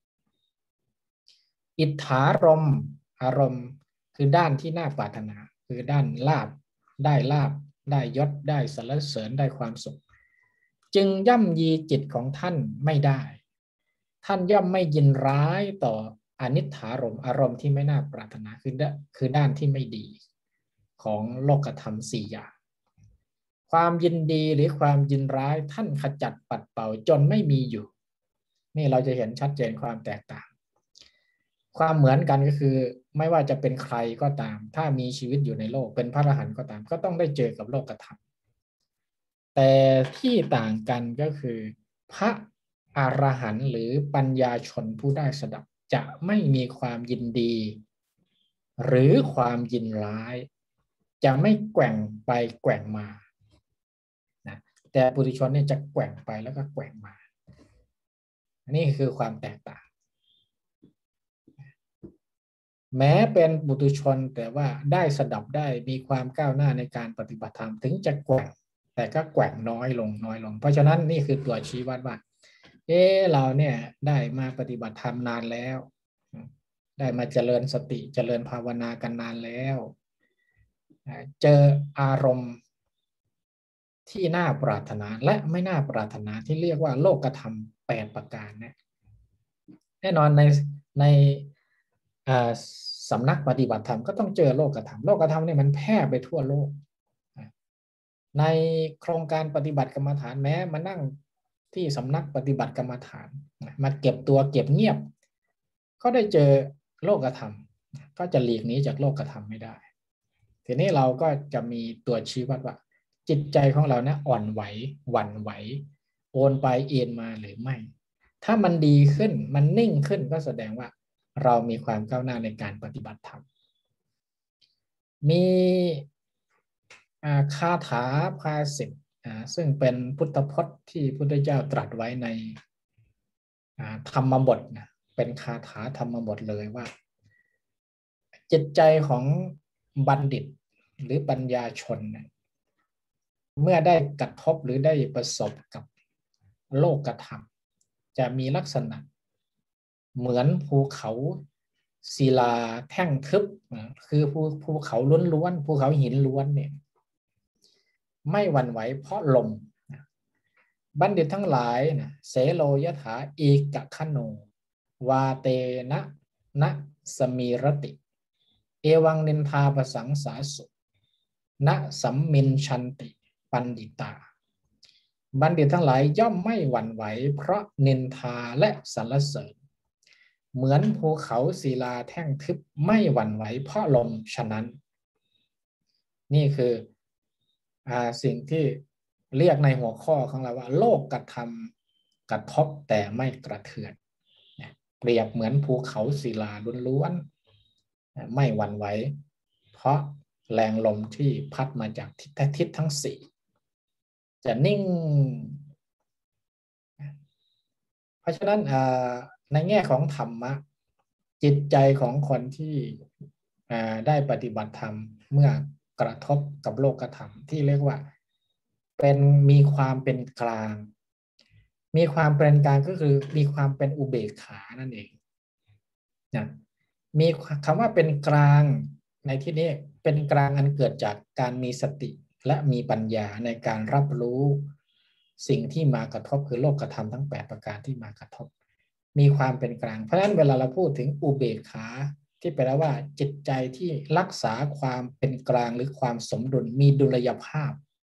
อิทธารมณ์อารมณ์คือด้านที่น่าปรารถนาคือด้านลาภได้ลาภได้ยศได้สรรเสริญได้ความสุขจึงย่ำยีจิตของท่านไม่ได้ท่านย่อมไม่ยินร้ายต่ออนิถารมณ์อารมณ์ที่ไม่น่าปรารถนาคือคือด้านที่ไม่ดีของโลกธรรมสี่อย่างความยินดีหรือความยินร้ายท่านขจัดปัดเป่าจนไม่มีอยู่นี่เราจะเห็นชัดเจนความแตกต่างความเหมือนกันก็คือไม่ว่าจะเป็นใครก็ตามถ้ามีชีวิตอยู่ในโลกเป็นพระอรหันต์ก็ตามก็ต้องได้เจอกับโลกธรรมแต่ที่ต่างกันก็คือพระอรหันต์หรือปัญญาชนผู้ได้สดับจะไม่มีความยินดีหรือความยินร้ายจะไม่แกว่งไปแกว่งมานะแต่ปุถุชนเนี่ยจะแกว่งไปแล้วก็แกว่งมานี่คือความแตกต่างแม้เป็นปุถุชนแต่ว่าได้สดับได้มีความก้าวหน้าในการปฏิบัติธรรมถึงจะแกว่งแต่ก็แกว่งน้อยลงน้อยลงเพราะฉะนั้นนี่คือตัวชี้วัดว่าเออเราเนี่ยได้มาปฏิบัติธรรมนานแล้วได้มาเจริญสติเจริญภาวนากันนานแล้วเจออารมณ์ที่น่าปรารถนาและไม่น่าปรารถนาที่เรียกว่าโลกธรรมแปดประการนะแน่นอนในในสำนักปฏิบัติธรรมก็ต้องเจอโลกธรรมโลกธรรมเนี่ยมันแพร่ไปทั่วโลกในโครงการปฏิบัติกรรมฐานแม้มานั่งที่สำนักปฏิบัติกรรมฐานมาเก็บตัวเก็บเงียบก็ได้เจอโลกธรรมก็จะหลีกหนีจากโลกธรรมไม่ได้ทีนี้เราก็จะมีตัวชี้วัดว่าจิตใจของเราเนี่ยอ่อนไหวหวั่นไหวโอนไปเอ็นมาหรือไม่ถ้ามันดีขึ้นมันนิ่งขึ้นก็แสดงว่าเรามีความก้าวหน้าในการปฏิบัติธรรมมีคาถาภาษิตซึ่งเป็นพุทธพจน์ที่พระพุทธเจ้าตรัสไว้ในธรรมบทนะเป็นคาถาธรรมบทเลยว่าจิตใจของบัณฑิตหรือปัญญาชนเนี่ยเมื่อได้กระทบหรือได้ประสบกับโลกธรรมจะมีลักษณะเหมือนภูเขาศิลาแท่งทึบคือภูภูเขาล้วนๆภูเขาหินล้วนเนี่ยไม่หวั่นไหวเพราะลมบัณฑิตทั้งหลายนะเสโลยถาเอกคโนวาเตนะนะสมีรติเอวังนินทาปสังสาสุนะสัมมินชันติปันดิตาบัณฑิตทั้งหลายย่อมไม่หวั่นไหวเพราะนินทาและสรรเสริญเหมือนภูเขาศิลาแท่งทึบไม่หวั่นไหวเพราะลมฉะนั้นนี่คืออ่าสิ่งที่เรียกในหัวข้อของเราว่าโลกกระทำกระทบแต่ไม่กระเทือนเปรียบเหมือนภูเขาศิลาล้วนๆไม่หวั่นไหวเพราะแรงลมที่พัดมาจากทิศทิศทั้งสี่จะนิ่งเพราะฉะนั้นในแง่ของธรรมะจิตใจของคนที่ได้ปฏิบัติธรรมเมื่อกระทบกับโลกธรรมที่เรียกว่าเป็นมีความเป็นกลางมีความเป็นกลางก็คือมีความเป็นอุเบกขานั่นเองนะมีคำว่าเป็นกลางในที่นี้เป็นกลางอันเกิดจากการมีสติและมีปัญญาในการรับรู้สิ่งที่มากระทบคือโลกธรรมทั้งแปดประการที่มากระทบมีความเป็นกลางเพราะฉะนั้นเวลาเราพูดถึงอุเบกขาที่แปลว่าจิตใจที่รักษาความเป็นกลางหรือความสมดุลมีดุลยภาพ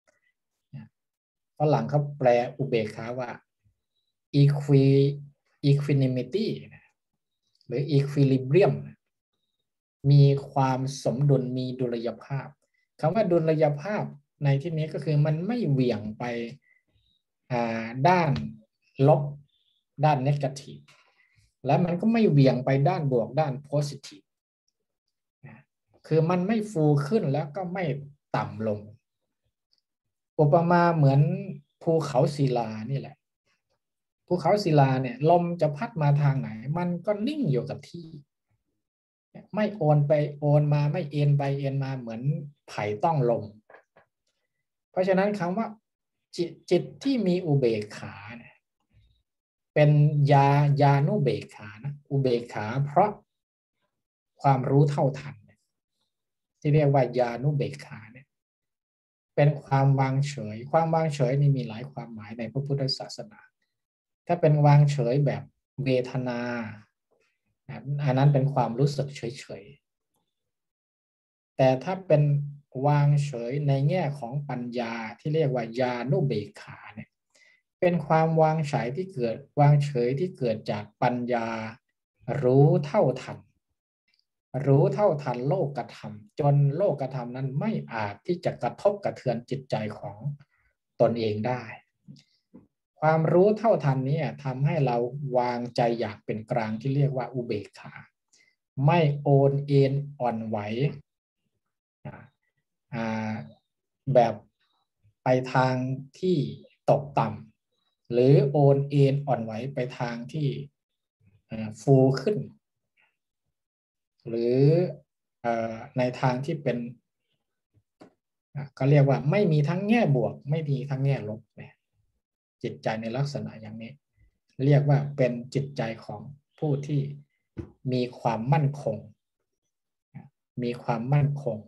ฝรั่งเขาแปลอุเบกขาว่า equi equanimity หรือ equilibrium มีความสมดุลมีดุลยภาพคำว่าดุลยภาพในที่นี้ก็คือมันไม่เหวี่ยงไปด้านลบด้าน negative และมันก็ไม่เหวี่ยงไปด้านบวกด้าน positive คือมันไม่ฟูขึ้นแล้วก็ไม่ต่ำลงอุปมาเหมือนภูเขาศิลานี่แหละภูเขาศิลาเนี่ยลมจะพัดมาทางไหนมันก็นิ่งอยู่กับที่ไม่โอนไปโอนมาไม่เอ็นไปเอ็นมาเหมือนไผ่ต้องลมเพราะฉะนั้นคำว่าจิตจิตที่มีอุเบกขาเนี่ยเป็นญาญานุเบกขานะอุเบกขาเพราะความรู้เท่าทันที่เรียกว่าญานุเบกขาเนี่ยเป็นความวางเฉยความวางเฉยนี่มีหลายความหมายในพระพุทธศาสนาถ้าเป็นวางเฉยแบบเวทนาอันนั้นเป็นความรู้สึกเฉยๆแต่ถ้าเป็นวางเฉยในแง่ของปัญญาที่เรียกว่าญาณุเบกขาเนี่ยเป็นความวางเฉยที่เกิดวางเฉยที่เกิดจากปัญญารู้เท่าทันรู้เท่าทันโลกธรรมจนโลกธรรมนั้นไม่อาจที่จะกระทบกระเทือนจิตใจของตนเองได้ความรู้เท่าทันนี้ทำให้เราวางใจอย่างเป็นกลางที่เรียกว่าอุเบกขาไม่โอนเอ็นอ่อนไหวแบบไปทางที่ตกต่ำหรือโอนเอ็นอ่อนไหวไปทางที่ฟูขึ้นหรือในทางที่เป็นก็เรียกว่าไม่มีทั้งแง่บวกไม่มีทั้งแง่ลบเนี่ยจิตใจในลักษณะอย่างนี้เรียกว่าเป็นจิตใจของผู้ที่มีความมั่นคงมีความมั่นคง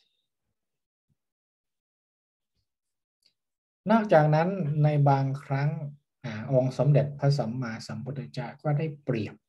นอกจากนั้นในบางครั้งองค์สมเด็จพระสัมมาสัมพุทธเจ้าก็ได้เปรียบ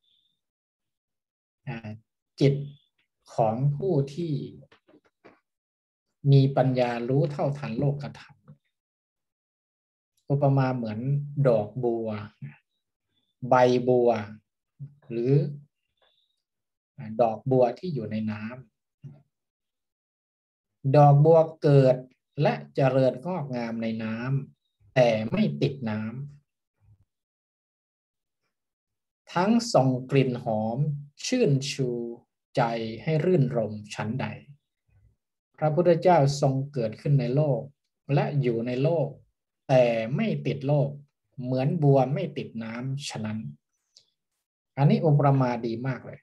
จิตของผู้ที่มีปัญญารู้เท่าทันโลกธรรมอุปมาเหมือนดอกบัวใบบัวหรือดอกบัวที่อยู่ในน้ำดอกบัวเกิดและเจริญงอกงามในน้ำแต่ไม่ติดน้ำทั้งส่งกลิ่นหอมชื่นชูใจให้รื่นรมฉันใดพระพุทธเจ้าทรงเกิดขึ้นในโลกและอยู่ในโลกแต่ไม่ติดโลกเหมือนบัวไม่ติดน้ำฉะนั้นอันนี้อุปมาดีมากเลย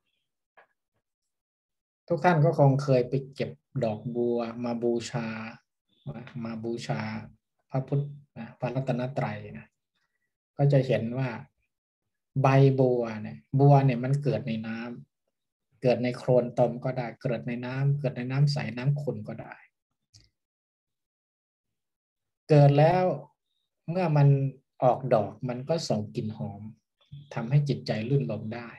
ทุกท่านก็คงเคยไปเก็บดอกบัวมาบูชามาบูชาพระพุทธพระรัตนตรัยนะก็จะเห็นว่าใบบัวเนี่ยบัวเนี่ยมันเกิดในน้ำเกิดในโคลนตมก็ได้เกิดในน้ำเกิดในน้ำใสน้ำขุ่นก็ได้เกิดแล้วเมื่อมันออกดอกมันก็ส่งกลิ่นหอมทำให้จิตใจลื่นลมได้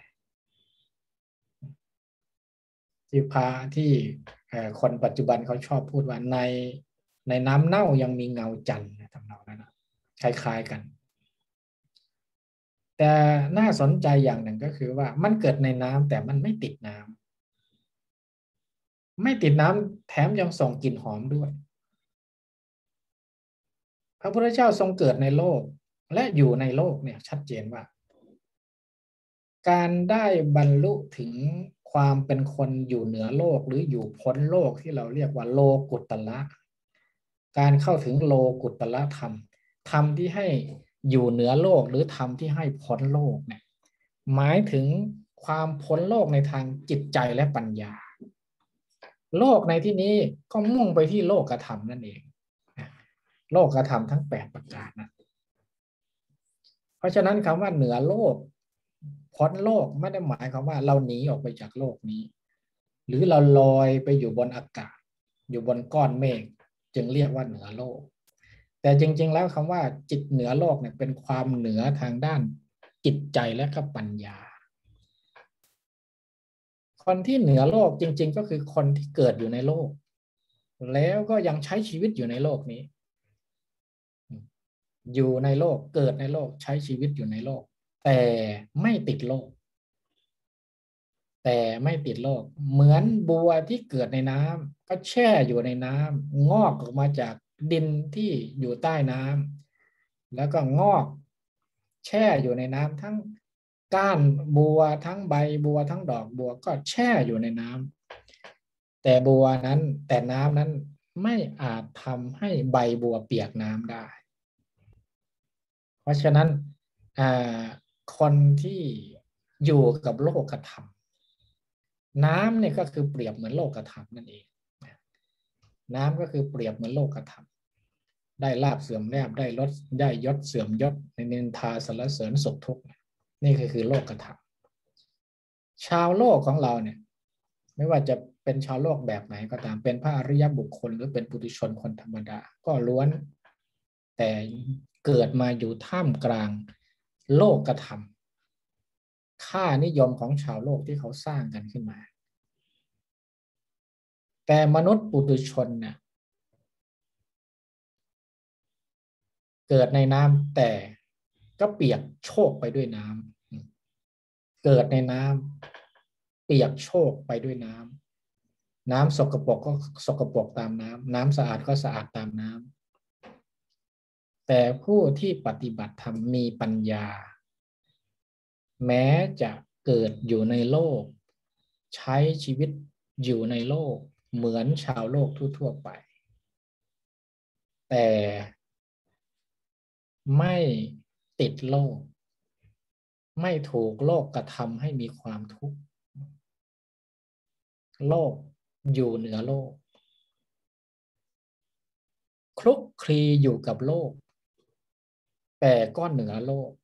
ที่พาที่คนปัจจุบันเขาชอบพูดว่าในในน้ำเน่ายังมีเงาจันทร์ทำนองนั้นนะคล้ายๆกันแต่น่าสนใจอย่างหนึ่งก็คือว่ามันเกิดในน้ำแต่มันไม่ติดน้ำไม่ติดน้ำแถมยังส่งกลิ่นหอมด้วยพระพุทธเจ้าทรงเกิดในโลกและอยู่ในโลกเนี่ยชัดเจนว่าการได้บรรลุถึงความเป็นคนอยู่เหนือโลกหรืออยู่พ้นโลกที่เราเรียกว่าโลกุตตระการเข้าถึงโลกุตตระธรรมธรรมที่ให้อยู่เหนือโลกหรือธรรมที่ให้พ้นโลกเนี่ยหมายถึงความพ้นโลกในทางจิตใจและปัญญาโลกในที่นี้ก็มุ่งไปที่โลกธรรมนั่นเองโลกธรรมทั้งแปดประการนะเพราะฉะนั้นคำว่าเหนือโลกพ้นโลกไม่ได้หมายความว่าเราหนีออกไปจากโลกนี้หรือเราลอยไปอยู่บนอากาศอยู่บนก้อนเมฆจึงเรียกว่าเหนือโลกแต่จริงๆแล้วคำว่าจิตเหนือโลกเนี่ยเป็นความเหนือทางด้านจิตใจและก็ปัญญาคนที่เหนือโลกจริงๆก็คือคนที่เกิดอยู่ในโลกแล้วก็ยังใช้ชีวิตอยู่ในโลกนี้อยู่ในโลกเกิดในโลกใช้ชีวิตอยู่ในโลกแต่ไม่ติดโลกแต่ไม่ติดโลกเหมือนบัวที่เกิดในน้ำก็แช่อยู่ในน้ำงอกออกมาจากดินที่อยู่ใต้น้ำแล้วก็งอกแช่อยู่ในน้ำทั้งก้านบัวทั้งใบบัวทั้งดอกบัวก็แช่อยู่ในน้ำแต่บัวนั้นแต่น้ำนั้นไม่อาจทำให้ใบบัวเปียกน้ำได้เพราะฉะนั้นคนที่อยู่กับโลกธรรมน้ำเนี่ยก็คือเปรียบเหมือนโลกธรรมนั่นเองน้ำก็คือเปรียบเหมือนโลกธรรมได้ลาภเสื่อมลาภได้ลดได้ยศเสื่อมยศในนินทาสรรเสริญสุขทุกข์นี่คือคือโลกธรรมชาวโลกของเราเนี่ยไม่ว่าจะเป็นชาวโลกแบบไหนก็ตามเป็นพระอริยบุคคลหรือเป็นปุถุชนคนธรรมดาก็ล้วนแต่เกิดมาอยู่ท่ามกลางโลกธรรมค่านิยมของชาวโลกที่เขาสร้างกันขึ้นมาแต่มนุษย์ปุถุชนเนี่ยเกิดในน้ำแต่ก็เปียกโชกไปด้วยน้ำเกิดในน้ำเปียกโชกไปด้วยน้ำน้ำสกปรกก็สกปรกตามน้ำน้ำสะอาดก็สะอาดตามน้ำแต่ผู้ที่ปฏิบัติธรรมมีปัญญาแม้จะเกิดอยู่ในโลกใช้ชีวิตอยู่ในโลกเหมือนชาวโลกทั่วๆไปแต่ไม่ติดโลกไม่ถูกโลกกระทำให้มีความทุกข์โลกอยู่เหนือโลกคลุกคลีอยู่กับโลกแต่ก็เหนือโลก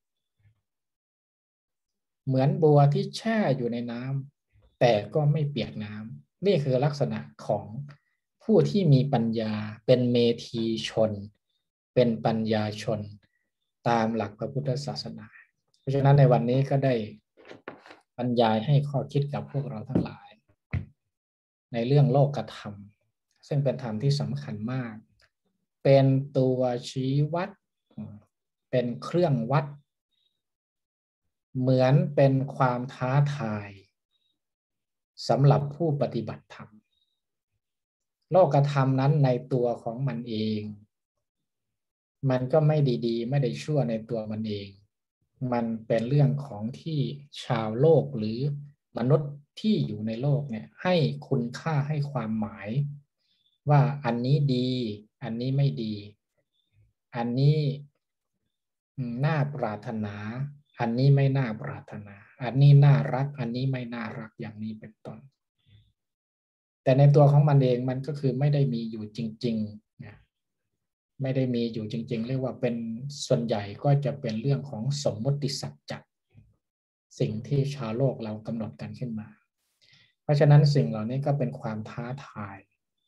เหมือนบัวที่แช่อยู่ในน้ำแต่ก็ไม่เปียกน้ำนี่คือลักษณะของผู้ที่มีปัญญาเป็นเมธีชนเป็นปัญญาชนตามหลักพระพุทธศาสนาเพราะฉะนั้นในวันนี้ก็ได้บรรยายให้ข้อคิดกับพวกเราทั้งหลายในเรื่องโลกธรรมซึ่งเป็นธรรมที่สำคัญมากเป็นตัวชี้วัดเป็นเครื่องวัดเหมือนเป็นความท้าทายสำหรับผู้ปฏิบัติธรรมโลกธรรมนั้นในตัวของมันเองมันก็ไม่ดีๆไม่ได้ชั่วในตัวมันเองมันเป็นเรื่องของที่ชาวโลกหรือมนุษย์ที่อยู่ในโลกเนี่ยให้คุณค่าให้ความหมายว่าอันนี้ดีอันนี้ไม่ดีอันนี้น่าปรารถนาอันนี้ไม่น่าปรารถนาอันนี้น่ารักอันนี้ไม่น่ารักอย่างนี้เป็นต้นแต่ในตัวของมันเองมันก็คือไม่ได้มีอยู่จริงๆนะไม่ได้มีอยู่จริงๆเรียกว่าเป็นส่วนใหญ่ก็จะเป็นเรื่องของสมมติสัจจะสิ่งที่ชาวโลกเรากำหนดกันขึ้นมาเพราะฉะนั้นสิ่งเหล่านี้ก็เป็นความท้าทาย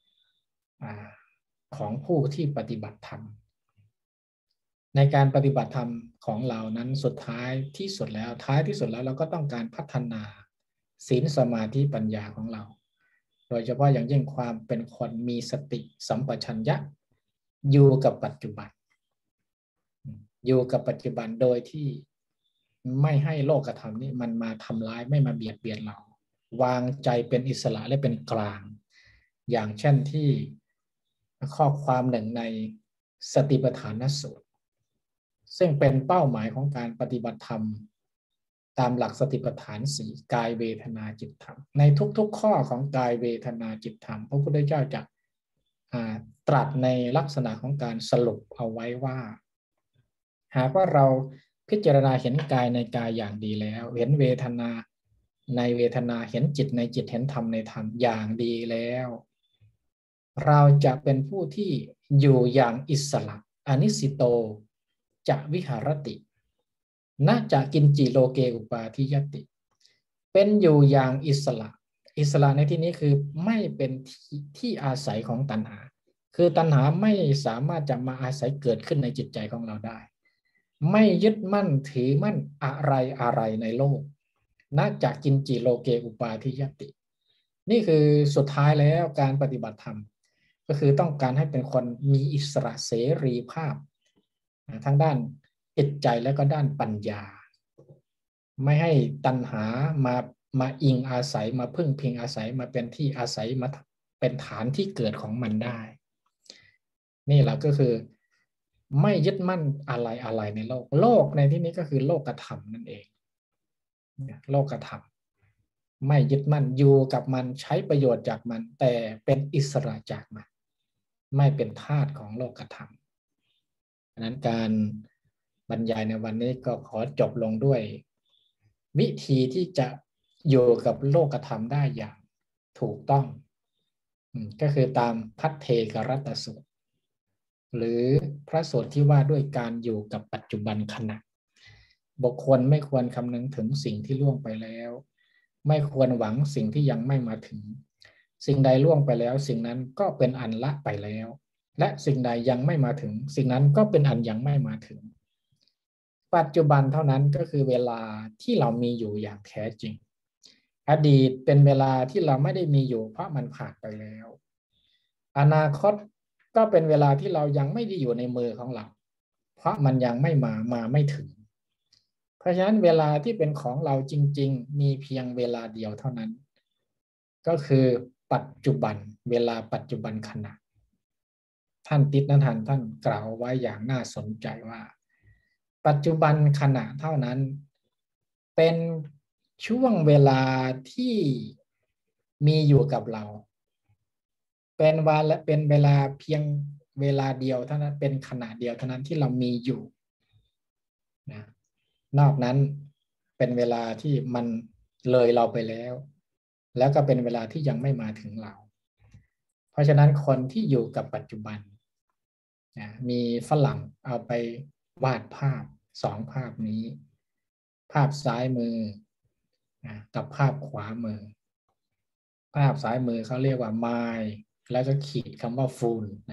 ของผู้ที่ปฏิบัติธรรมในการปฏิบัติธรรมของเรานั้นสุดท้ายที่สุดแล้วท้ายที่สุดแล้วเราก็ต้องการพัฒนาศีลสมาธิปัญญาของเราโดยเฉพาะอย่างยิ่งความเป็นคนมีสติสัมปชัญญะอยู่กับปัจจุบันอยู่กับปัจจุบันโดยที่ไม่ให้โลกธรรมนี้มันมาทำร้ายไม่มาเบียดเบียนเราวางใจเป็นอิสระและเป็นกลางอย่างเช่นที่ข้อความหนึ่งในสติปัฏฐานสูตรซึ่งเป็นเป้าหมายของการปฏิบัติธรรมตามหลักสติปัฏฐานสี่กายเวทนาจิตธรรมในทุกๆข้อของกายเวทนาจิตธรรมพระพุทธเจ้าจะตรัสในลักษณะของการสรุปเอาไว้ว่าหากว่าเราพิจารณาเห็นกายในกายอย่างดีแล้วเห็นเวทนาในเวทนาเห็นจิตในจิตเห็นธรรมในธรรมอย่างดีแล้วเราจะเป็นผู้ที่อยู่อย่างอิสระอนิสิโตจะวิหารติน่าจะกินจิโลเกอุปาทิยติเป็นอยู่อย่างอิสระอิสระในที่นี้คือไม่เป็นที่ที่อาศัยของตัณหาคือตัณหาไม่สามารถจะมาอาศัยเกิดขึ้นในจิตใจของเราได้ไม่ยึดมั่นถือมั่นอะไรอะไรในโลกน่าจะกินจิโลเกอุปาทิยตินี่คือสุดท้ายแล้วการปฏิบัติธรรมก็คือต้องการให้เป็นคนมีอิสระเสรีภาพทั้งด้านจิตใจและก็ด้านปัญญาไม่ให้ตัณหามามาอิงอาศัยมาพึ่งพิงอาศัยมาเป็นที่อาศัยมาเป็นฐานที่เกิดของมันได้นี่แหละก็คือไม่ยึดมั่นอะไรอะไรในโลกโลกในที่นี้ก็คือโลกธรรมนั่นเองโลกธรรมไม่ยึดมั่นอยู่กับมันใช้ประโยชน์จากมันแต่เป็นอิสระจากมันไม่เป็นทาสของโลกธรรมดังนั้นการบรรยายในวันนี้ก็ขอจบลงด้วยวิธีที่จะอยู่กับโลกธรรมได้อย่างถูกต้องก็คือตามพัทเทกรัตตสูตรหรือพระสูตรที่ว่าด้วยการอยู่กับปัจจุบันขณะบุคคลไม่ควรคำนึงถึงสิ่งที่ล่วงไปแล้วไม่ควรหวังสิ่งที่ยังไม่มาถึงสิ่งใดล่วงไปแล้วสิ่งนั้นก็เป็นอันละไปแล้วและสิ่งใดยังไม่มาถึงสิ่งนั้นก็เป็นอันยังไม่มาถึงปัจจุบันเท่านั้นก็คือเวลาที่เรามีอยู่อย่างแท้จริงอดีตเป็นเวลาที่เราไม่ได้มีอยู่เพราะมันผ่านไปแล้วอนาคตก็เป็นเวลาที่เรายังไม่ได้อยู่ในมือของเราเพราะมันยังไม่มามาไม่ถึงเพราะฉะนั้นเวลาที่เป็นของเราจริงๆมีเพียงเวลาเดียวเท่านั้นก็คือปัจจุบันเวลาปัจจุบันขณะท่านติสนันทันท่านกล่าวไว้อย่างน่าสนใจว่าปัจจุบันขณะเท่านั้นเป็นช่วงเวลาที่มีอยู่กับเราเป็นวันและเป็นเวลาเพียงเวลาเดียวเท่านั้นเป็นขณะเดียวเท่านั้นที่เรามีอยู่นะนอกนั้นเป็นเวลาที่มันเลยเราไปแล้วแล้วก็เป็นเวลาที่ยังไม่มาถึงเราเพราะฉะนั้นคนที่อยู่กับปัจจุบันนะมีฝรั่งเอาไปวาดภาพสองภาพนี้ภาพซ้ายมือนะกับภาพขวามือภาพซ้ายมือเขาเรียกว่า mind แล้วก็ขีดคำว่า full นะ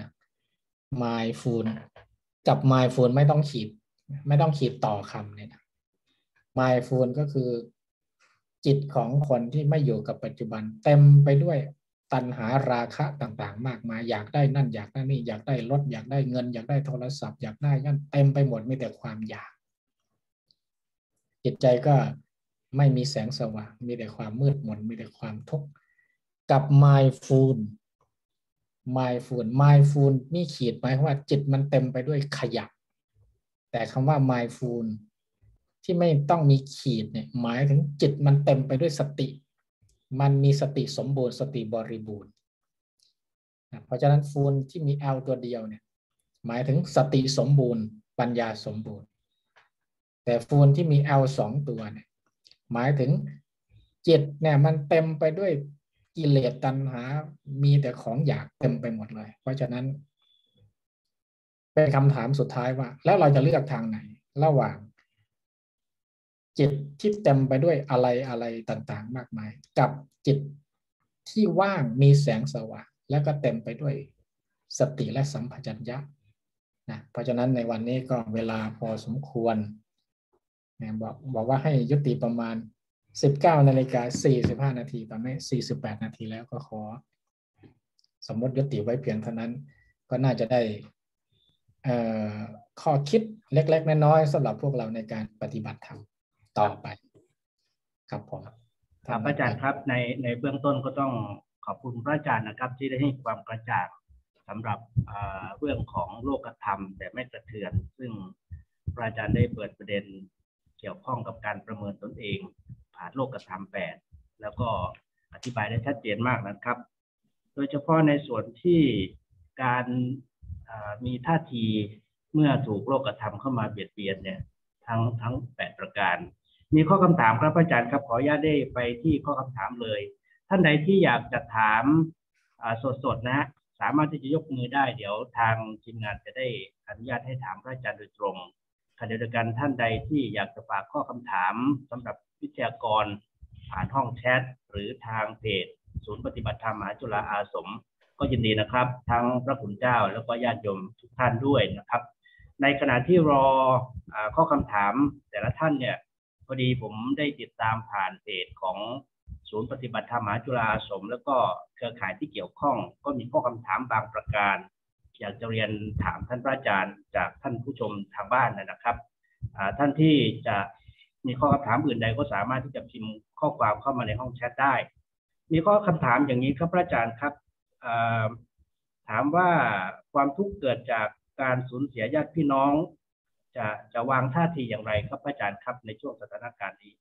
mindful กับ mindful ไม่ต้องขีดไม่ต้องขีดต่อคำเนี่ยนะ mindful ก็คือจิตของคนที่ไม่อยู่กับปัจจุบันเต็มไปด้วยตัณหาราคะต่างๆมากมายอยากได้นั่นอยากได้นี่อยากได้รถอยากได้เงินอยากได้โทรศัพท์อยากได้นั่นเต็มไปหมดมีแต่ความอยากจิตใจก็ไม่มีแสงสว่างมีแต่ความมืดมนมีแต่ความทุกข์กับ mindful mindful mindful นี่ขีดหมายความว่าจิตมันเต็มไปด้วยขยะแต่คำว่า mindful ที่ไม่ต้องมีขีดเนี่ยหมายถึงจิตมันเต็มไปด้วยสติมันมีสติสมบูรณ์สติบริบูรณ์เพราะฉะนั้นฟูลที่มี L ตัวเดียวเนี่ยหมายถึงสติสมบูรณ์ปัญญาสมบูรณ์แต่ฟูนที่มี L สองตัวเนี่ยหมายถึงจิตเนี่ยมันเต็มไปด้วยกิเลสตัณหามีแต่ของอยากเต็มไปหมดเลยเพราะฉะนั้นเป็นคำถามสุดท้ายว่าแล้วเราจะเลือกทางไหนระหว่างจิตที่เต็มไปด้วยอะไรอะไรต่างๆมากมายกับจิตที่ว่างมีแสงสว่างแล้วก็เต็มไปด้วยสติและสัมปชัญญะนะเพราะฉะนั้นในวันนี้ก็เวลาพอสมควรนะบอกบอกว่าให้ยุติประมาณสิบเก้านาฬิกาสี่สิบห้านาทีตอนนี้สี่สิบแปดนาทีแล้วก็ขอสมมติยุติไว้เพียงเท่านั้นก็น่าจะได้ข้อคิดเล็กๆน้อยๆสำหรับพวกเราในการปฏิบัติธรรมต่อไปครับผมครับอาจารย์ครับในในเบื้องต้นก็ต้องขอบคุณพระอาจารย์นะครับที่ได้ให้ความกระจ่างสำหรับเรื่องของโลกธรรมแต่ไม่กระเทือนซึ่งพระอาจารย์ได้เปิดประเด็นเกี่ยวข้องกับการประเมินตนเองผ่านโลกธรรมแปดแล้วก็อธิบายได้ชัดเจนมากนะครับโดยเฉพาะในส่วนที่การมีท่าทีเมื่อถูกโลกธรรมเข้ามาเบียดเบียนเนี่ยทั้งทั้งแปดประการมีข้อคำถามครับอาจารย์ครับขออนุญาตได้ไปที่ข้อคำถามเลยท่านใดที่อยากจะถามสดๆนะฮะสามารถที่จะยกมือได้เดี๋ยวทางทีมงานจะได้อนุญาตให้ถามพระอาจารย์โดยตรงขณะเดียวกันท่านใดที่อยากจะฝากข้อคำถามสำหรับวิทยากรผ่านห้องแชทหรือทางเพจศูนย์ปฏิบัติธรรมมหาจุฬาอาสมก็ยินดีนะครับทั้งพระคุณเจ้าแล้วก็ญาติโยมทุกท่านด้วยนะครับในขณะที่รอข้อคำถามแต่ละท่านเนี่ยพอดีผมได้ติดตามผ่านเพจของศูนย์ปฏิบัติธรรมมหาจุฬาอาสมแล้วก็เครือข่ายที่เกี่ยวข้องก็มีข้อคำถามบางประการอยากจะเรียนถามท่านพระอาจารย์จากท่านผู้ชมทางบ้านนะครับท่านที่จะมีข้อคำถามอื่นใดก็สามารถที่จะพิมพ์ข้อความเข้ามาในห้องแชทได้มีข้อคำถามอย่างนี้ครับพระอาจารย์ครับถามว่าความทุกข์เกิดจากการสูญเสียญาติพี่น้องจะจะวางท่าทีอย่างไรครับอาจารย์ครับในช่วงสถานการณ์นี้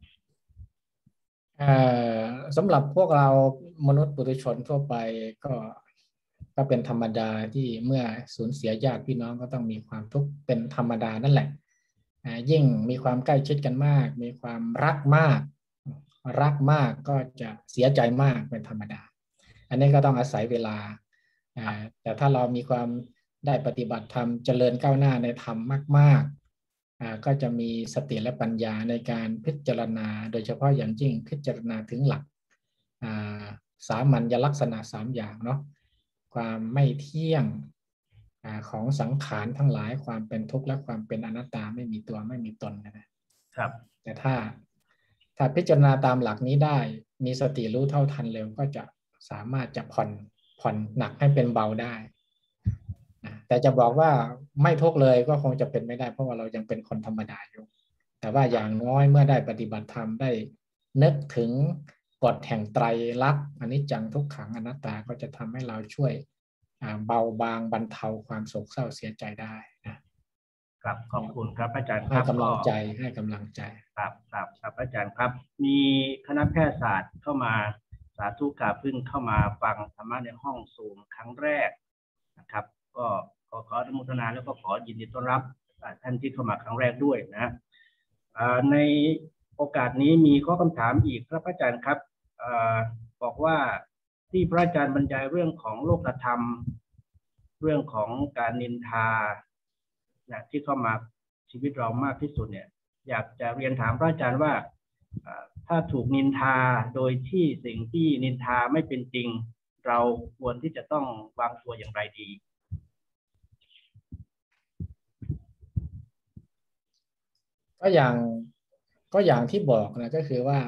สำหรับพวกเรามนุษย์ปุถุชนทั่วไปก็ก็เป็นธรรมดาที่เมื่อสูญเสียญาติพี่น้องก็ต้องมีความทุกข์เป็นธรรมดานั่นแหละยิ่งมีความใกล้ชิดกันมากมีความรักมากรักมากก็จะเสียใจมากเป็นธรรมดาอันนี้ก็ต้องอาศัยเวลาแต่ถ้าเรามีความได้ปฏิบัติธรรมเจริญก้าวหน้าในธรรมมากๆก็จะมีสติและปัญญาในการพิจารณาโดยเฉพาะอย่างยิ่งพิจารณาถึงหลักสามัญลักษณะสามอย่างเนาะความไม่เที่ยงของสังขารทั้งหลายความเป็นทุกข์และความเป็นอนัตตาไม่มีตัวไม่มีตนนะครับแต่ถ้าถ้าพิจารณาตามหลักนี้ได้มีสติรู้เท่าทันเร็วก็จะสามารถจะผ่อนผ่อนหนักให้เป็นเบาได้แต่จะบอกว่าไม่ทุกข์เลยก็คงจะเป็นไม่ได้เพราะว่าเรายังเป็นคนธรรมดาอยู่แต่ว่าอย่างน้อยเมื่อได้ปฏิบัติธรรมได้นึกถึงกฎแห่งไตรลักษณ์อนิจจังทุกขังอนัตตาก็จะทำให้เราช่วยเบาบางบรรเทาความโศกเศร้าเสียใจได้นะครับขอบคุณครับอาจารย์ให้กำลังใจให้กำลังใจครับครับครับอาจารย์ครับมีคณะแพทยศาสตร์เข้ามาสาธุกาพึ่งเข้ามาฟังธรรมะในห้องซูมครั้งแรกนะครับก็ขอขออนุโมทนาแล้วก็ขอยินดีต้อนรับท่านที่เข้ามาครั้งแรกด้วยนะในโอกาสนี้มีข้อคำถามอีกครับอาจารย์ครับบอกว่าที่พระอาจารย์บรรยายเรื่องของโลกธรรมเรื่องของการนินทานะที่เข้ามาชีวิตเรามากที่สุดเนี่ยอยากจะเรียนถามพระอาจารย์ว่าถ้าถูกนินทาโดยที่สิ่งที่นินทาไม่เป็นจริงเราควรที่จะต้องวางตัวอย่างไรดีก็อย่างก็อย่างที่บอกนะก็คือว่า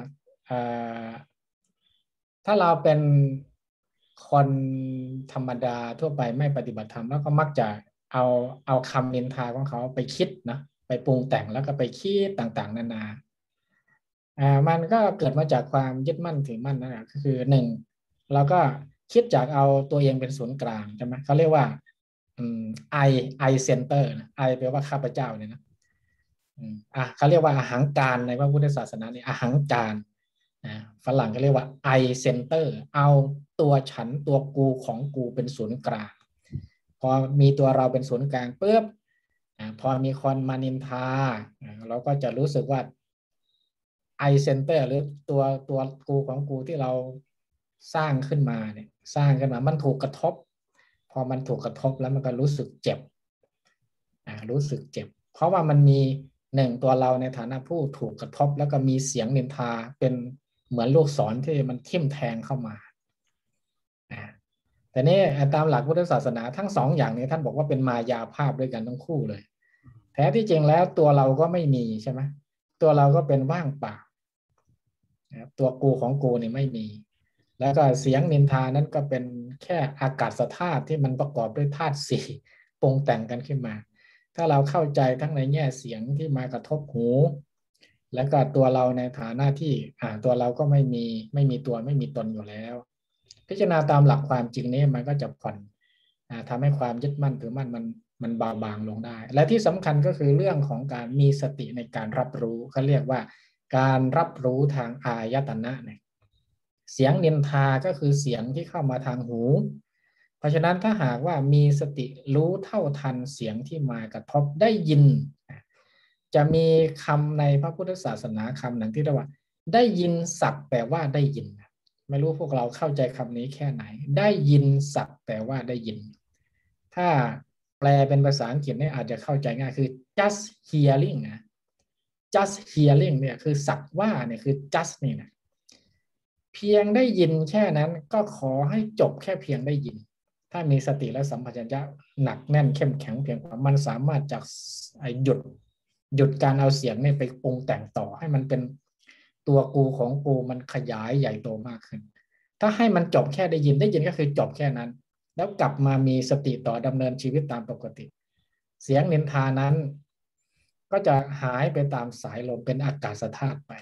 ถ้าเราเป็นคนธรรมดาทั่วไปไม่ปฏิบัติธรรมแล้วก็มักจะเอาเอาคำนินทาของเขาไปคิดนะไปปรุงแต่งแล้วก็ไปคิดต่างๆนานาอ่ามันก็เกิดมาจากความยึดมั่นถือมั่นนั่นแหละก็คือหนึ่งเราก็คิดจากเอาตัวเองเป็นศูนย์กลางใช่ไหมเขาเรียกว่าอืม I I center นะ I แปลว่าข้าพเจ้าเนี่ยนะอ่ะเขาเรียกว่าอหังการในพระพุทธศาสนาเนี่ยอหังการฝรั่งก็เรียกว่า I center เอาตัวฉันตัวกูของกูเป็นศูนย์กลางพอมีตัวเราเป็นศูนย์กลางปุ๊บพอมีคนมานินทาเราก็จะรู้สึกว่าไอเซนเตอร์หรือตัวตัวกูของกูที่เราสร้างขึ้นมาเนี่ยสร้างขึ้นมามันถูกกระทบพอมันถูกกระทบแล้วมันก็รู้สึกเจ็บรู้สึกเจ็บเพราะว่ามันมีหนึ่งตัวเราในฐานะผู้ถูกกระทบแล้วก็มีเสียงนินทาเป็นเหมือนลูกศรที่มันทิ่มแทงเข้ามาแต่นี่ตามหลักพุทธศาสนาทั้งสองอย่างนี้ท่านบอกว่าเป็นมายาภาพด้วยกันทั้งคู่เลยแท้ที่จริงแล้วตัวเราก็ไม่มีใช่ไหมตัวเราก็เป็นว่างเปล่าตัวกูของกูนี่ไม่มีแล้วก็เสียงนินทานั้นก็เป็นแค่อากาศธาตุที่มันประกอบด้วยธาตุสี่ปรุงแต่งกันขึ้นมาถ้าเราเข้าใจทั้งในแง่เสียงที่มากระทบหูแล้วก็ตัวเราในฐานะที่อ่าตัวเราก็ไม่มีไม่มีตัวไม่มีตนอยู่แล้วพิจารณาตามหลักความจริงนี้มันก็จะผ่อนทำให้ความยึดมั่นถือมั่นมันมันเบาบางลงได้และที่สำคัญก็คือเรื่องของการมีสติในการรับรู้เขาเรียกว่าการรับรู้ทางอายตนะเนี่ยเสียงนินทาก็คือเสียงที่เข้ามาทางหูเพราะฉะนั้นถ้าหากว่ามีสติรู้เท่าทันเสียงที่มากระทบได้ยินจะมีคำในพระพุทธศาสนาคำหนึ่งที่เรียกว่าได้ยินสักแต่ว่าได้ยินไม่รู้พวกเราเข้าใจคำนี้แค่ไหนได้ยินสักแต่ว่าได้ยินถ้าแปลเป็นภาษาอังกฤษเนี่ยอาจจะเข้าใจง่ายคือ just hearing นะ just hearing เนี่ยคือสักว่าเนี่ยคือ just นี่นะเพียงได้ยินแค่นั้นก็ขอให้จบแค่เพียงได้ยินถ้ามีสติและสัมปชัญญะหนักแน่นเข้มแข็งเพียงพอมันสามารถจากหยุดหยุดการเอาเสียงเนี่ยไปปรุงแต่งต่อให้มันเป็นตัวกูของกูมันขยายใหญ่โตมากขึ้นถ้าให้มันจบแค่ได้ยินได้ยินก็คือจบแค่นั้นแล้วกลับมามีสติต่อดำเนินชีวิตตามปกติเสียงนินทานั้นก็จะหายไปตามสายลมเป็นอากาศธาตุไป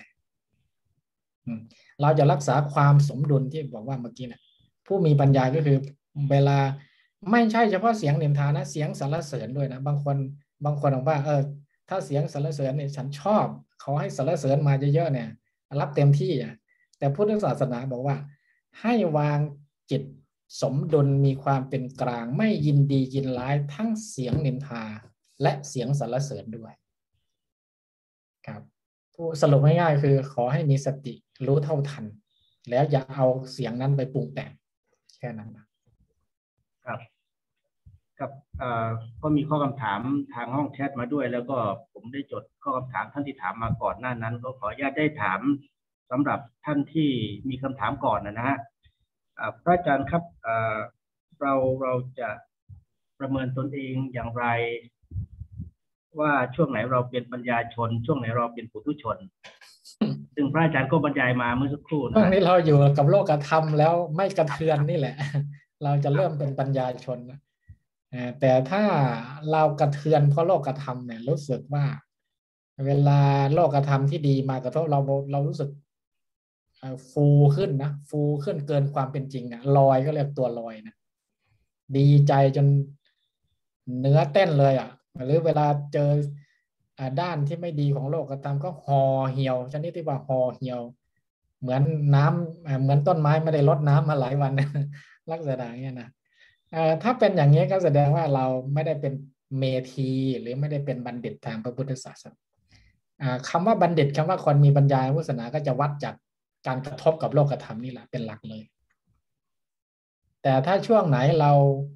เราจะรักษาความสมดุลที่บอกว่าเมื่อกี้นะผู้มีปัญญาก็คือเวลาไม่ใช่เฉพาะเสียงนินทานะเสียงสรรเสริญด้วยนะบางคนบางคนบอกว่าเออถ้าเสียงสรรเสริญเนี่ยฉันชอบเขาให้สรรเสริญมาเยอะๆเนี่ยรับเต็มที่อ่ะแต่พุทธศาสนาบอกว่าให้วางจิตสมดุลมีความเป็นกลางไม่ยินดียินร้ายทั้งเสียงนินทาและเสียงสรรเสริญด้วยครับสรุปง่ายๆคือขอให้มีสติรู้เท่าทันแล้วอย่าเอาเสียงนั้นไปปรุงแต่งแค่นั้นครับครับก็มีข้อคำถามทางห้องแชทมาด้วยแล้วก็ผมได้จดข้อคำถามท่านที่ถามมาก่อนหน้านั้นก็ขออนุญาตได้ถามสำหรับท่านที่มีคำถามก่อนนะฮะพระอาจารย์ครับเราเราจะประเมินตนเองอย่างไรว่าช่วงไหนเราเป็นปัญญาชนช่วงไหนเราเป็นปุถุชนซึ่งพระอาจารย์ก็บรรยายมาเมื่อสักครู่นะช่วงนี้เราอยู่กับโลกธรรมแล้วไม่กระเทือนนี่แหละเราจะเริ่มเป็นปัญญาชนแต่ถ้าเรากระเทือนเพราะโลกธรรมเนี่ยรู้สึกว่าเวลาโลกธรรมที่ดีมากระทบเราเรารู้สึกฟูขึ้นนะฟูขึ้นเกินความเป็นจริงนะลอยก็เรียกตัวลอยนะดีใจจนเนื้อเต้นเลยอ่ะหรือเวลาเจอด้านที่ไม่ดีของโลกธรรมก็ห่อเหี่ยวชนิดที่ว่าห่อเหี่ยวเหมือนน้ำเหมือนต้นไม้ไม่ได้รดน้ำมาหลายวันลักษณะอย่างนี้นะถ้าเป็นอย่างนี้ก็แสดงว่าเราไม่ได้เป็นเมธีหรือไม่ได้เป็นบัณฑิตทางพระพุทธศาสนาคำว่าบัณฑิตคำว่าคนมีปัญญาพุทธศาสนาก็จะวัดจากการกระทบกับโลกธรรมนี่แหละเป็นหลักเลยแต่ถ้าช่วงไหนเรา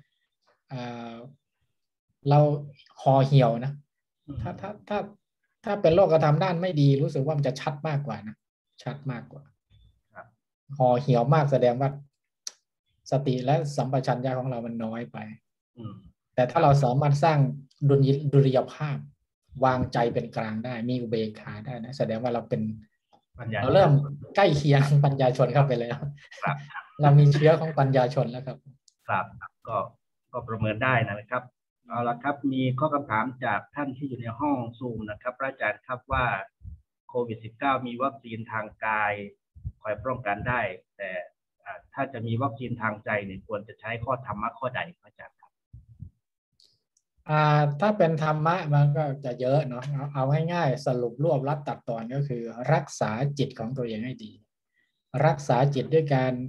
เราห่อเหี่ยวนะถ้าถ้าถ้าถ้าเป็นโลกธรรมด้านไม่ดีรู้สึกว่ามันจะชัดมากกว่านะชัดมากกว่าห่อเหี่ยวมากแสดงว่าสติและสัมปชัญญะของเรามันน้อยไปแต่ถ้าเราสามารถสร้างดุลยดุลยภาพวางใจเป็นกลางได้มีอุเบกขาได้นะแสดงว่าเราเป็นเราเริ่มใกล้เคียงปัญญาชนเข้าไปแล้วเรามีเชื้อของปัญญาชนแล้วครับครับก็ก็ประเมินได้นะครับเอาละครับมีข้อคำถามจากท่านที่อยู่ในห้องซูมนะครับพระอาจารย์ครับว่าโควิด สิบเก้า มีวัคซีนทางกายคอยป้องกันได้แต่ถ้าจะมีวัคซีนทางใจเนี่ยควรจะใช้ข้อธรรมะข้อใดพระอาจารย์ครับอ่าถ้าเป็นธรรมะมันก็จะเยอะเนาะเอาเอาง่ายๆสรุปรวบรัดตัดตอนก็คือรักษาจิตของตัวเองให้ดีรักษาจิตด้วยการ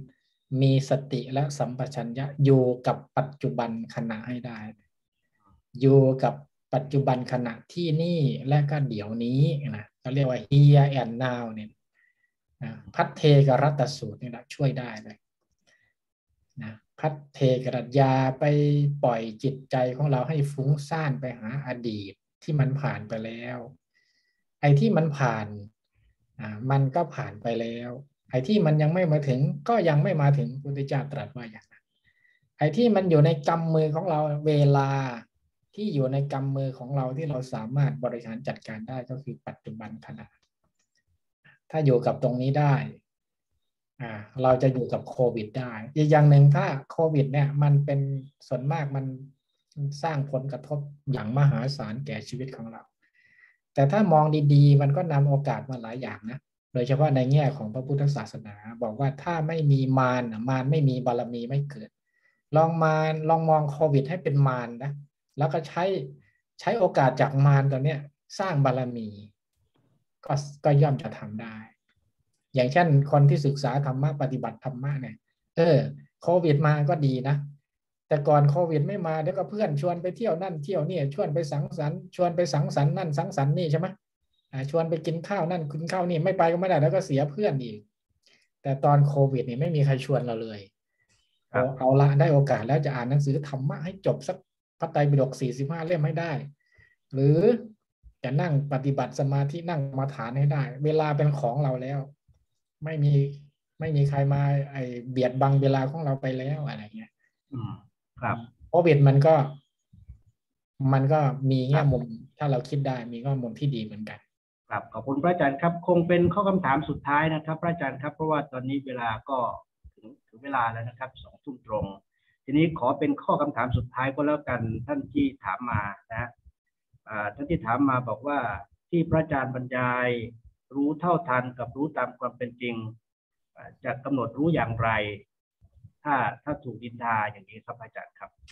มีสติและสัมปชัญญะอยู่กับปัจจุบันขณะให้ได้อยู่กับปัจจุบันขณะที่นี่และก็เดี๋ยวนี้นะเขาเรียกว่า here and now เนี่ยพัทเทกรัตตสูตรนี่แหละช่วยได้เลยนะพัทเทกรัตยาไปปล่อยจิตใจของเราให้ฟุ้งซ่านไปหาอดีตที่มันผ่านไปแล้วไอ้ที่มันผ่านอ่ามันก็ผ่านไปแล้วไอ้ที่มันยังไม่มาถึงก็ยังไม่มาถึงพุทธเจ้าตรัสว่าอย่างนั้นไอ้ที่มันอยู่ในกำมือของเราเวลาที่อยู่ในกำมือของเราที่เราสามารถบริหารจัดการได้ก็คือปัจจุบันขณะถ้าอยู่กับตรงนี้ได้อ่าเราจะอยู่กับโควิดได้อีกอย่างหนึ่งถ้าโควิดเนี่ยมันเป็นส่วนมากมันสร้างผลกระทบอย่างมหาศาลแก่ชีวิตของเราแต่ถ้ามองดีๆมันก็นำโอกาสมาหลายอย่างนะโดยเฉพาะในแง่ของพระพุทธศาสนาบอกว่าถ้าไม่มีมารมารไม่มีบารมีไม่เกิดลองมารลองมองโควิดให้เป็นมารนะแล้วก็ใช้ใช้โอกาสจากมารตัวเนี้ยสร้างบารมีก็ก็ย่อมจะทำได้อย่างเช่นคนที่ศึกษาธรรมะปฏิบัติธรรมะเนี่ยเออโควิดมาก็ดีนะแต่ก่อนโควิดไม่มาเดี๋ยวก็เพื่อนชวนไปเที่ยวนั่นเที่ยวนี่ชวนไปสังสรรค์ชวนไปสังสรรค์นั่นสังสรรค์นี่ใช่ไหมชวนไปกินข้าวนั่นกินข้าวนี่ไม่ไปก็ไม่ได้แล้วก็เสียเพื่อนอีกแต่ตอนโควิดนี่ไม่มีใครชวนเราเลยเอาเอาละได้โอกาสแล้วจะอ่านหนังสือธรรมะให้จบสักพระไตรปิฎกสี่สิบห้าเล่มให้ได้หรือจะนั่งปฏิบัติสมาธินั่งกรรมฐานให้ได้เวลาเป็นของเราแล้วไม่มีไม่มีใครมาไอเบียดบังเวลาของเราไปแล้วอะไรเงี้ยครับโควิดมันก็มันก็มีแง่มุมถ้าเราคิดได้มีแง่มุมที่ดีเหมือนกันครับขอบคุณพระอาจารย์ครับคงเป็นข้อคำถามสุดท้ายนะครับพระอาจารย์ครับเพราะว่าตอนนี้เวลาก็ถึงถึงเวลาแล้วนะครับสองทุ่มตรงทีนี้ขอเป็นข้อคำถามสุดท้ายก็แล้วกันท่านที่ถามมานะท่านที่ถามมาบอกว่าที่พระอาจารย์บรรยายรู้เท่าทันกับรู้ตามความเป็นจริงจะกำหนดรู้อย่างไรถ้าถ้าถูกดินทาอย่างนี้ครับอาจารย์ครับ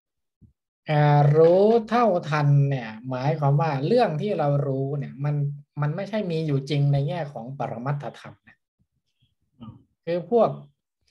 รู้เท่าทันเนี่ยหมายความว่าเรื่องที่เรารู้เนี่ยมันมันไม่ใช่มีอยู่จริงในแง่ของปรมัตถธรรมนะคือพวก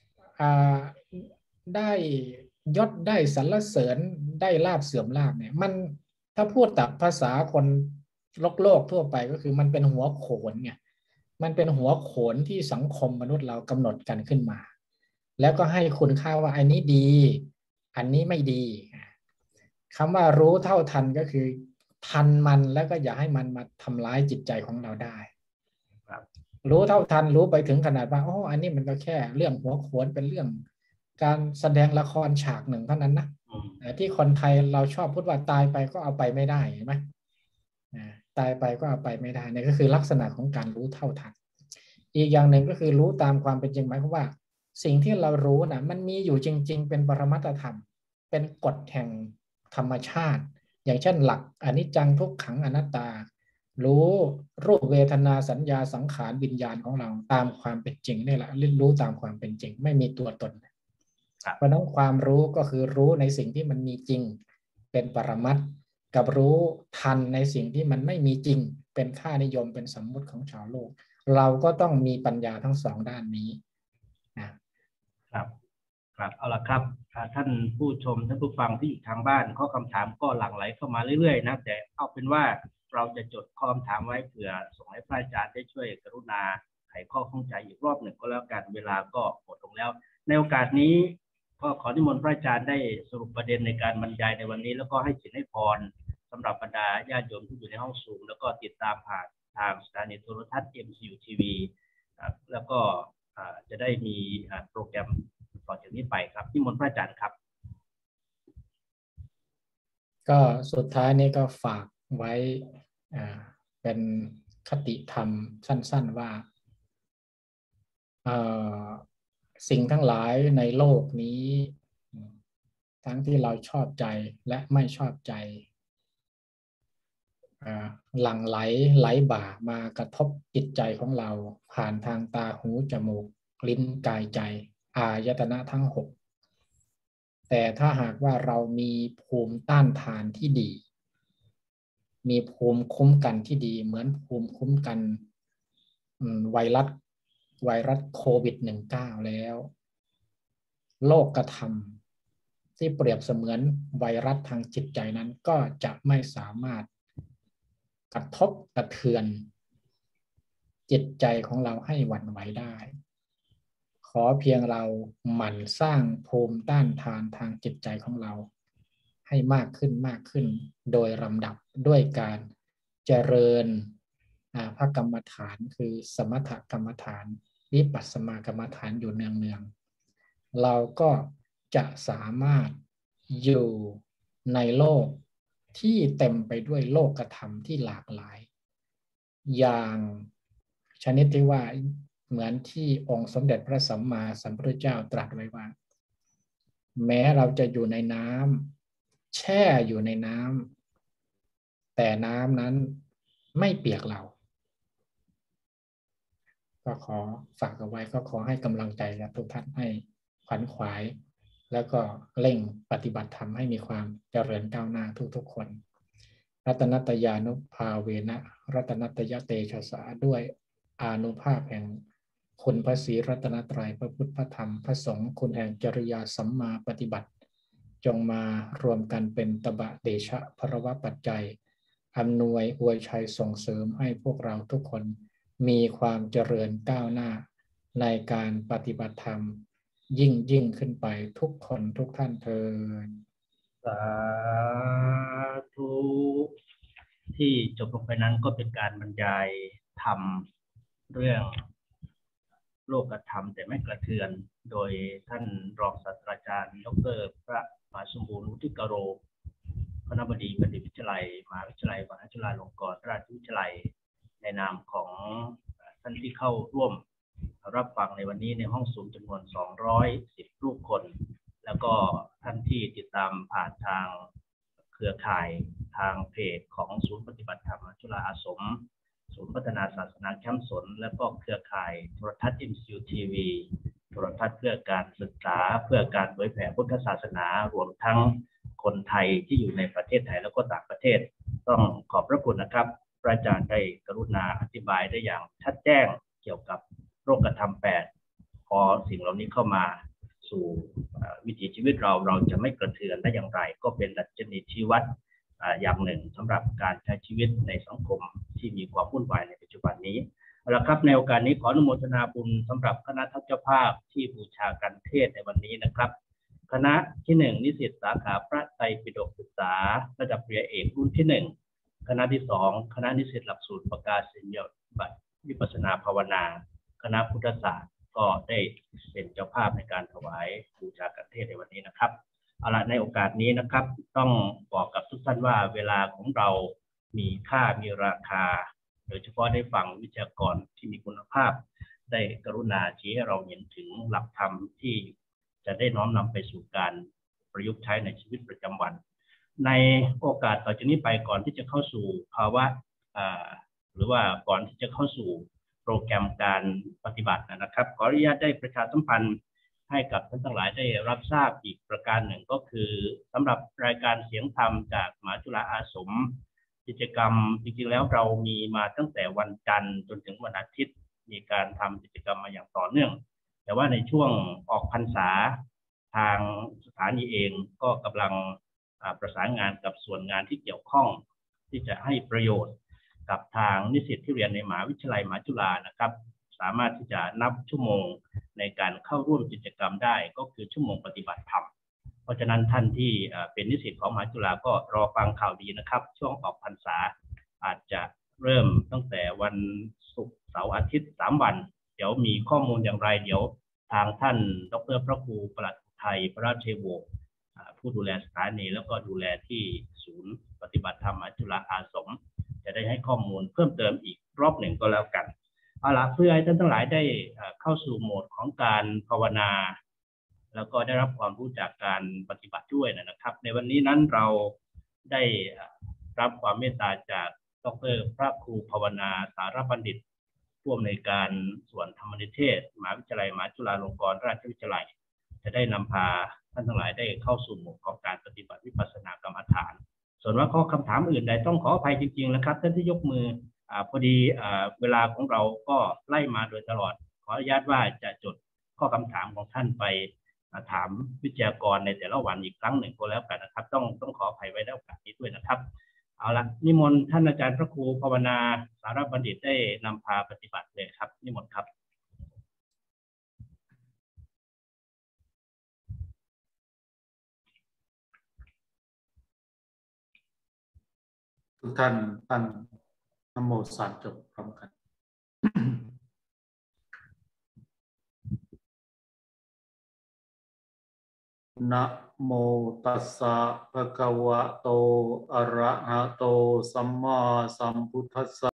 ได้ยศได้สรรเสริญได้ลาภเสื่อมลาภเนี่ยมันถ้าพูดตามภาษาคนโลกโลกทั่วไปก็คือมันเป็นหัวโขนไงมันเป็นหัวโขนที่สังคมมนุษย์เรากำหนดกันขึ้นมาแล้วก็ให้คุณค่าว่าอันนี้ดีอันนี้ไม่ดีคำว่ารู้เท่าทันก็คือทันมันแล้วก็อย่าให้มันมาทำร้ายจิตใจของเราได้รู้เท่าทันรู้ไปถึงขนาดว่าอ๋ออันนี้มันก็แค่เรื่องหัวโขนเป็นเรื่องการแสดงละครฉากหนึ่งเท่านั้นนะแต่ที่คนไทยเราชอบพูดว่าตายไปก็เอาไปไม่ได้เห็นไหมตายไปก็เอาไปไม่ได้นี่ก็คือลักษณะของการรู้เท่าทันอีกอย่างหนึ่งก็คือรู้ตามความเป็นจริงหมายความว่าสิ่งที่เรารู้นะมันมีอยู่จริงๆเป็นปรมัตถธรรมเป็นกฎแห่งธรรมชาติอย่างเช่นหลักอนิจจังทุกขังอนัตตารู้รูปเวทนาสัญญาสังขารวิญญาณของเราตามความเป็นจริงนี่แหละรู้ตามความเป็นจริงไม่มีตัวตนเพราะนั้นความรู้ก็คือรู้ในสิ่งที่มันมีจริงเป็นปรมัตถ์กับรู้ทันในสิ่งที่มันไม่มีจริงเป็นค่านิยมเป็นสมมุติของชาวโลกเราก็ต้องมีปัญญาทั้งสองด้านนี้นะครับครับเอาละครับท่านผู้ชมท่านผู้ฟังที่อยู่ทางบ้านข้อคำถามก็หลั่งไหลเข้ามาเรื่อยๆนะแต่เอาเป็นว่าเราจะจดข้อคำถามไว้เผื่อส่งให้พระอาจารย์ได้ช่วยกรุณาไขข้อข้องใจอีกรอบหนึ่งก็แล้วกันเวลาก็หมดลงแล้วในโอกาสนี้ก็ขอนิมนต์พระอาจารย์ได้สรุปประเด็นในการบรรยายในวันนี้แล้วก็ให้สินให้พรสำหรับบรรดาญาติโยมที่อยู่ในห้องซูมแล้วก็ติดตามผ่านทางสถานีโทรทัศน์ เอ็ม ซี ยู ที วี แล้วก็จะได้มีโปรแกรมต่อจากนี้ไปครับนิมนต์พระอาจารย์ครับก็สุดท้ายนี้ก็ฝากไว้เป็นคติธรรมสั้นๆว่าสิ่งทั้งหลายในโลกนี้ทั้งที่เราชอบใจและไม่ชอบใจหลั่งไหลไหลบ่ามากระทบจิตใจของเราผ่านทางตาหูจมูกลิ้นกายใจอายตนะทั้งหกแต่ถ้าหากว่าเรามีภูมิต้านทานที่ดีมีภูมิคุ้มกันที่ดีเหมือนภูมิคุ้มกันไวรัสไวรัสโควิด สิบเก้า แล้วโลกธรรมที่เปรียบเสมือนไวรัสทางจิตใจนั้นก็จะไม่สามารถกระทบกระเทือนจิตใจของเราให้หวั่นไหวได้ขอเพียงเราหมั่นสร้างภูมิต้านทานทางจิตใจของเราให้มากขึ้นมากขึ้นโดยลำดับด้วยการเจริญพระกรรมฐานคือสมถกรรมฐานวิปัสสนากรรมฐานอยู่เนืองๆเราก็จะสามารถอยู่ในโลกที่เต็มไปด้วยโลกธรรมที่หลากหลายอย่างชนิดที่ว่าเหมือนที่องค์สมเด็จพระสัมมาสัมพุทธเจ้าตรัสไว้ว่าแม้เราจะอยู่ในน้ำแช่อยู่ในน้ำแต่น้ำนั้นไม่เปียกเราก็ขอฝากเอาไว้ก็ขอให้กำลังใจกับทุกท่านให้ขวัญขวายแล้วก็เร่งปฏิบัติธรรมให้มีความเจริญก้าวหน้าทุกๆคนรัตนัตยานุภาเวนะรัตนัตยเตชะสาด้วยอานุภาพแห่งคุณพระศรีรัตนตรัยพระพุทธพระธรรมพระสงฆ์คุณแห่งจริยาสัมมาปฏิบัติจงมารวมกันเป็นตบะเดชะภรวะปัจจัยอำนวยอวยชัยส่งเสริมให้พวกเราทุกคนมีความเจริญก้าวหน้าในการปฏิบัติธรรมยิ่งยิ่งขึ้นไปทุกคนทุกท่านเทอญสาธุที่จบลงไปนั้นก็เป็นการบรรยายธรรมเรื่องโลกธรรมแต่ไม่กระเทือนโดยท่านรองศาสตราจารย์ดร.พระมหาสมบูรณ์วุฒิกโรคณบดีบัณฑิตวิทยาลัยมหาวิทยาลัยวชิราลงกรณราชวิทยาลัยในนามของท่านที่เข้าร่วมรับฟังในวันนี้ในห้องสูงจำนวนสองร้อยสิบรูปคนแล้วก็ท่านที่ติดตามผ่านทางเครือข่ายทางเพจของศูนย์ปฏิบัติธรรมจุฬาอาสมศูนย์พัฒนาศาสนาแคมป์สนและก็เครือข่ายโทรทัศน์ เอ็ม ซี ยู ที วี โทรทัศน์เพื่อการศึกษาเพื่อการเผยแผ่พุทธศาสนารวมทั้งคนไทยที่อยู่ในประเทศไทยแล้วก็ต่างประเทศต้องขอบพระคุณนะครับพระอาจารย์ได้กรุณาอธิบายได้อย่างชัดแจ้งเกี่ยวกับโลกธรรมแปดพอสิ่งเหล่านี้เข้ามาสู่วิถีชีวิตเราเราจะไม่กระเทือนได้อย่างไรก็เป็นดัชนีชี้วัดอย่างหนึ่งสำหรับการใช้ชีวิตในสังคมที่มีความวุ่นวายในปัจจุบันนี้เอาละครับในโอกาสนี้ขออนุโมทนาบุญสำหรับคณะทัพเจ้าภาพที่บูชาการเทศในวันนี้นะครับคณะที่หนึ่งนิสิตสาขาพระไตรปิฎกศึกษาระดับปริญญาเอกรุ่นที่หนึ่งคณะที่สองคณะนิสิตหลักสูตรประกาศนียบัตรวิปัสสนาภาวนาคณะพุทธศาสตร์ก็ได้เป็นเจ้าภาพในการถวายบูชาการเทศในวันนี้นะครับเอาละในโอกาสนี้นะครับต้องบอกกับทุกท่านว่าเวลาของเรามีค่ามีราคาโดยเฉพาะได้ฟังวิทยากรที่มีคุณภาพได้กรุณาชี้ให้เราเห็นถึงหลักธรรมที่จะได้น้อมนำไปสู่การประยุกต์ใช้ในชีวิตประจำวันในโอกาสต่อจากนี้ไปก่อนที่จะเข้าสู่ภาวะหรือว่าก่อนที่จะเข้าสู่โปรแกรมการปฏิบัตินะครับขออนุญาตได้ประชาสัมพันธ์ให้กับท่านทั้งหลายได้รับทราบอีกประการหนึ่งก็คือสำหรับรายการเสียงธรรมจากมหาจุฬาอาสมกิจกรรมจริงๆแล้วเรามีมาตั้งแต่วันจันทร์จนถึงวันอาทิตย์มีการทำกิจกรรมมาอย่างต่อเนื่องแต่ว่าในช่วงออกพรรษาทางสถานีเองก็กำลังประสานงานกับส่วนงานที่เกี่ยวข้องที่จะให้ประโยชน์กับทางนิสิตที่เรียนในมหาวิทยาลัยมหาจุฬานะครับสามารถที่จะนับชั่วโมงในการเข้าร่วมกิจกรรมได้ก็คือชั่วโมงปฏิบัติธรรมเพราะฉะนั้นท่านที่เป็นนิสิตของมหาจุฬาก็รอฟังข่าวดีนะครับช่วงออกพรรษาอาจจะเริ่มตั้งแต่วันศุกร์เสาร์อาทิตย์สามวันเดี๋ยวมีข้อมูลอย่างไรเดี๋ยวทางท่านดร.พระครูประหลัดไทยพระราชเทโวผู้ดูแลสถานีแล้วก็ดูแลที่ศูนย์ปฏิบัติธรรมมหาจุฬาอาสมจะได้ให้ข้อมูลเพิ่มเติมอีกรอบหนึ่งก็แล้วกันเอาล่ะเพื่อให้ท่านทั้งหลายได้เข้าสู่โหมดของการภาวนาแล้วก็ได้รับความรู้จากการปฏิบัติด้วยนะครับในวันนี้นั้นเราได้รับความเมตตาจากดร.พระครูภาวนาสารบัณฑิตผู้อำนวยการส่วนธรรมนิเทศมหาวิทยาลัยมหาจุฬาลงกรณราชวิทยาลัยจะได้นำพาท่านทั้งหลายได้เข้าสู่โหมดของการปฏิบัติวิปัสสนากรรมฐานส่วนว่าข้อคำถามอื่นใดต้องขออภัยจริงๆนะครับท่านที่ยกมืออ่าพอดีอ่าเวลาของเราก็ไล่มาโดยตลอดขออนุญาตว่าจะจดข้อคำถามของท่านไปถามวิทยากรในแต่ละวันอีกครั้งหนึ่งก็แล้วกันนะครับต้องต้องขออภัยไว้ในโอกาสนี้ด้วยนะครับเอาละนิมนต์ท่านอาจารย์พระครูภาวนาสารบัณฑิตได้นำพาปฏิบัติเลยครับนิมนต์ครับทุกท่านตั้งนะโมสามจบพร้อมกันนะโมตัสสะภะคะวะโตอะระหะโตสัมมาสัมพุทธัสสะ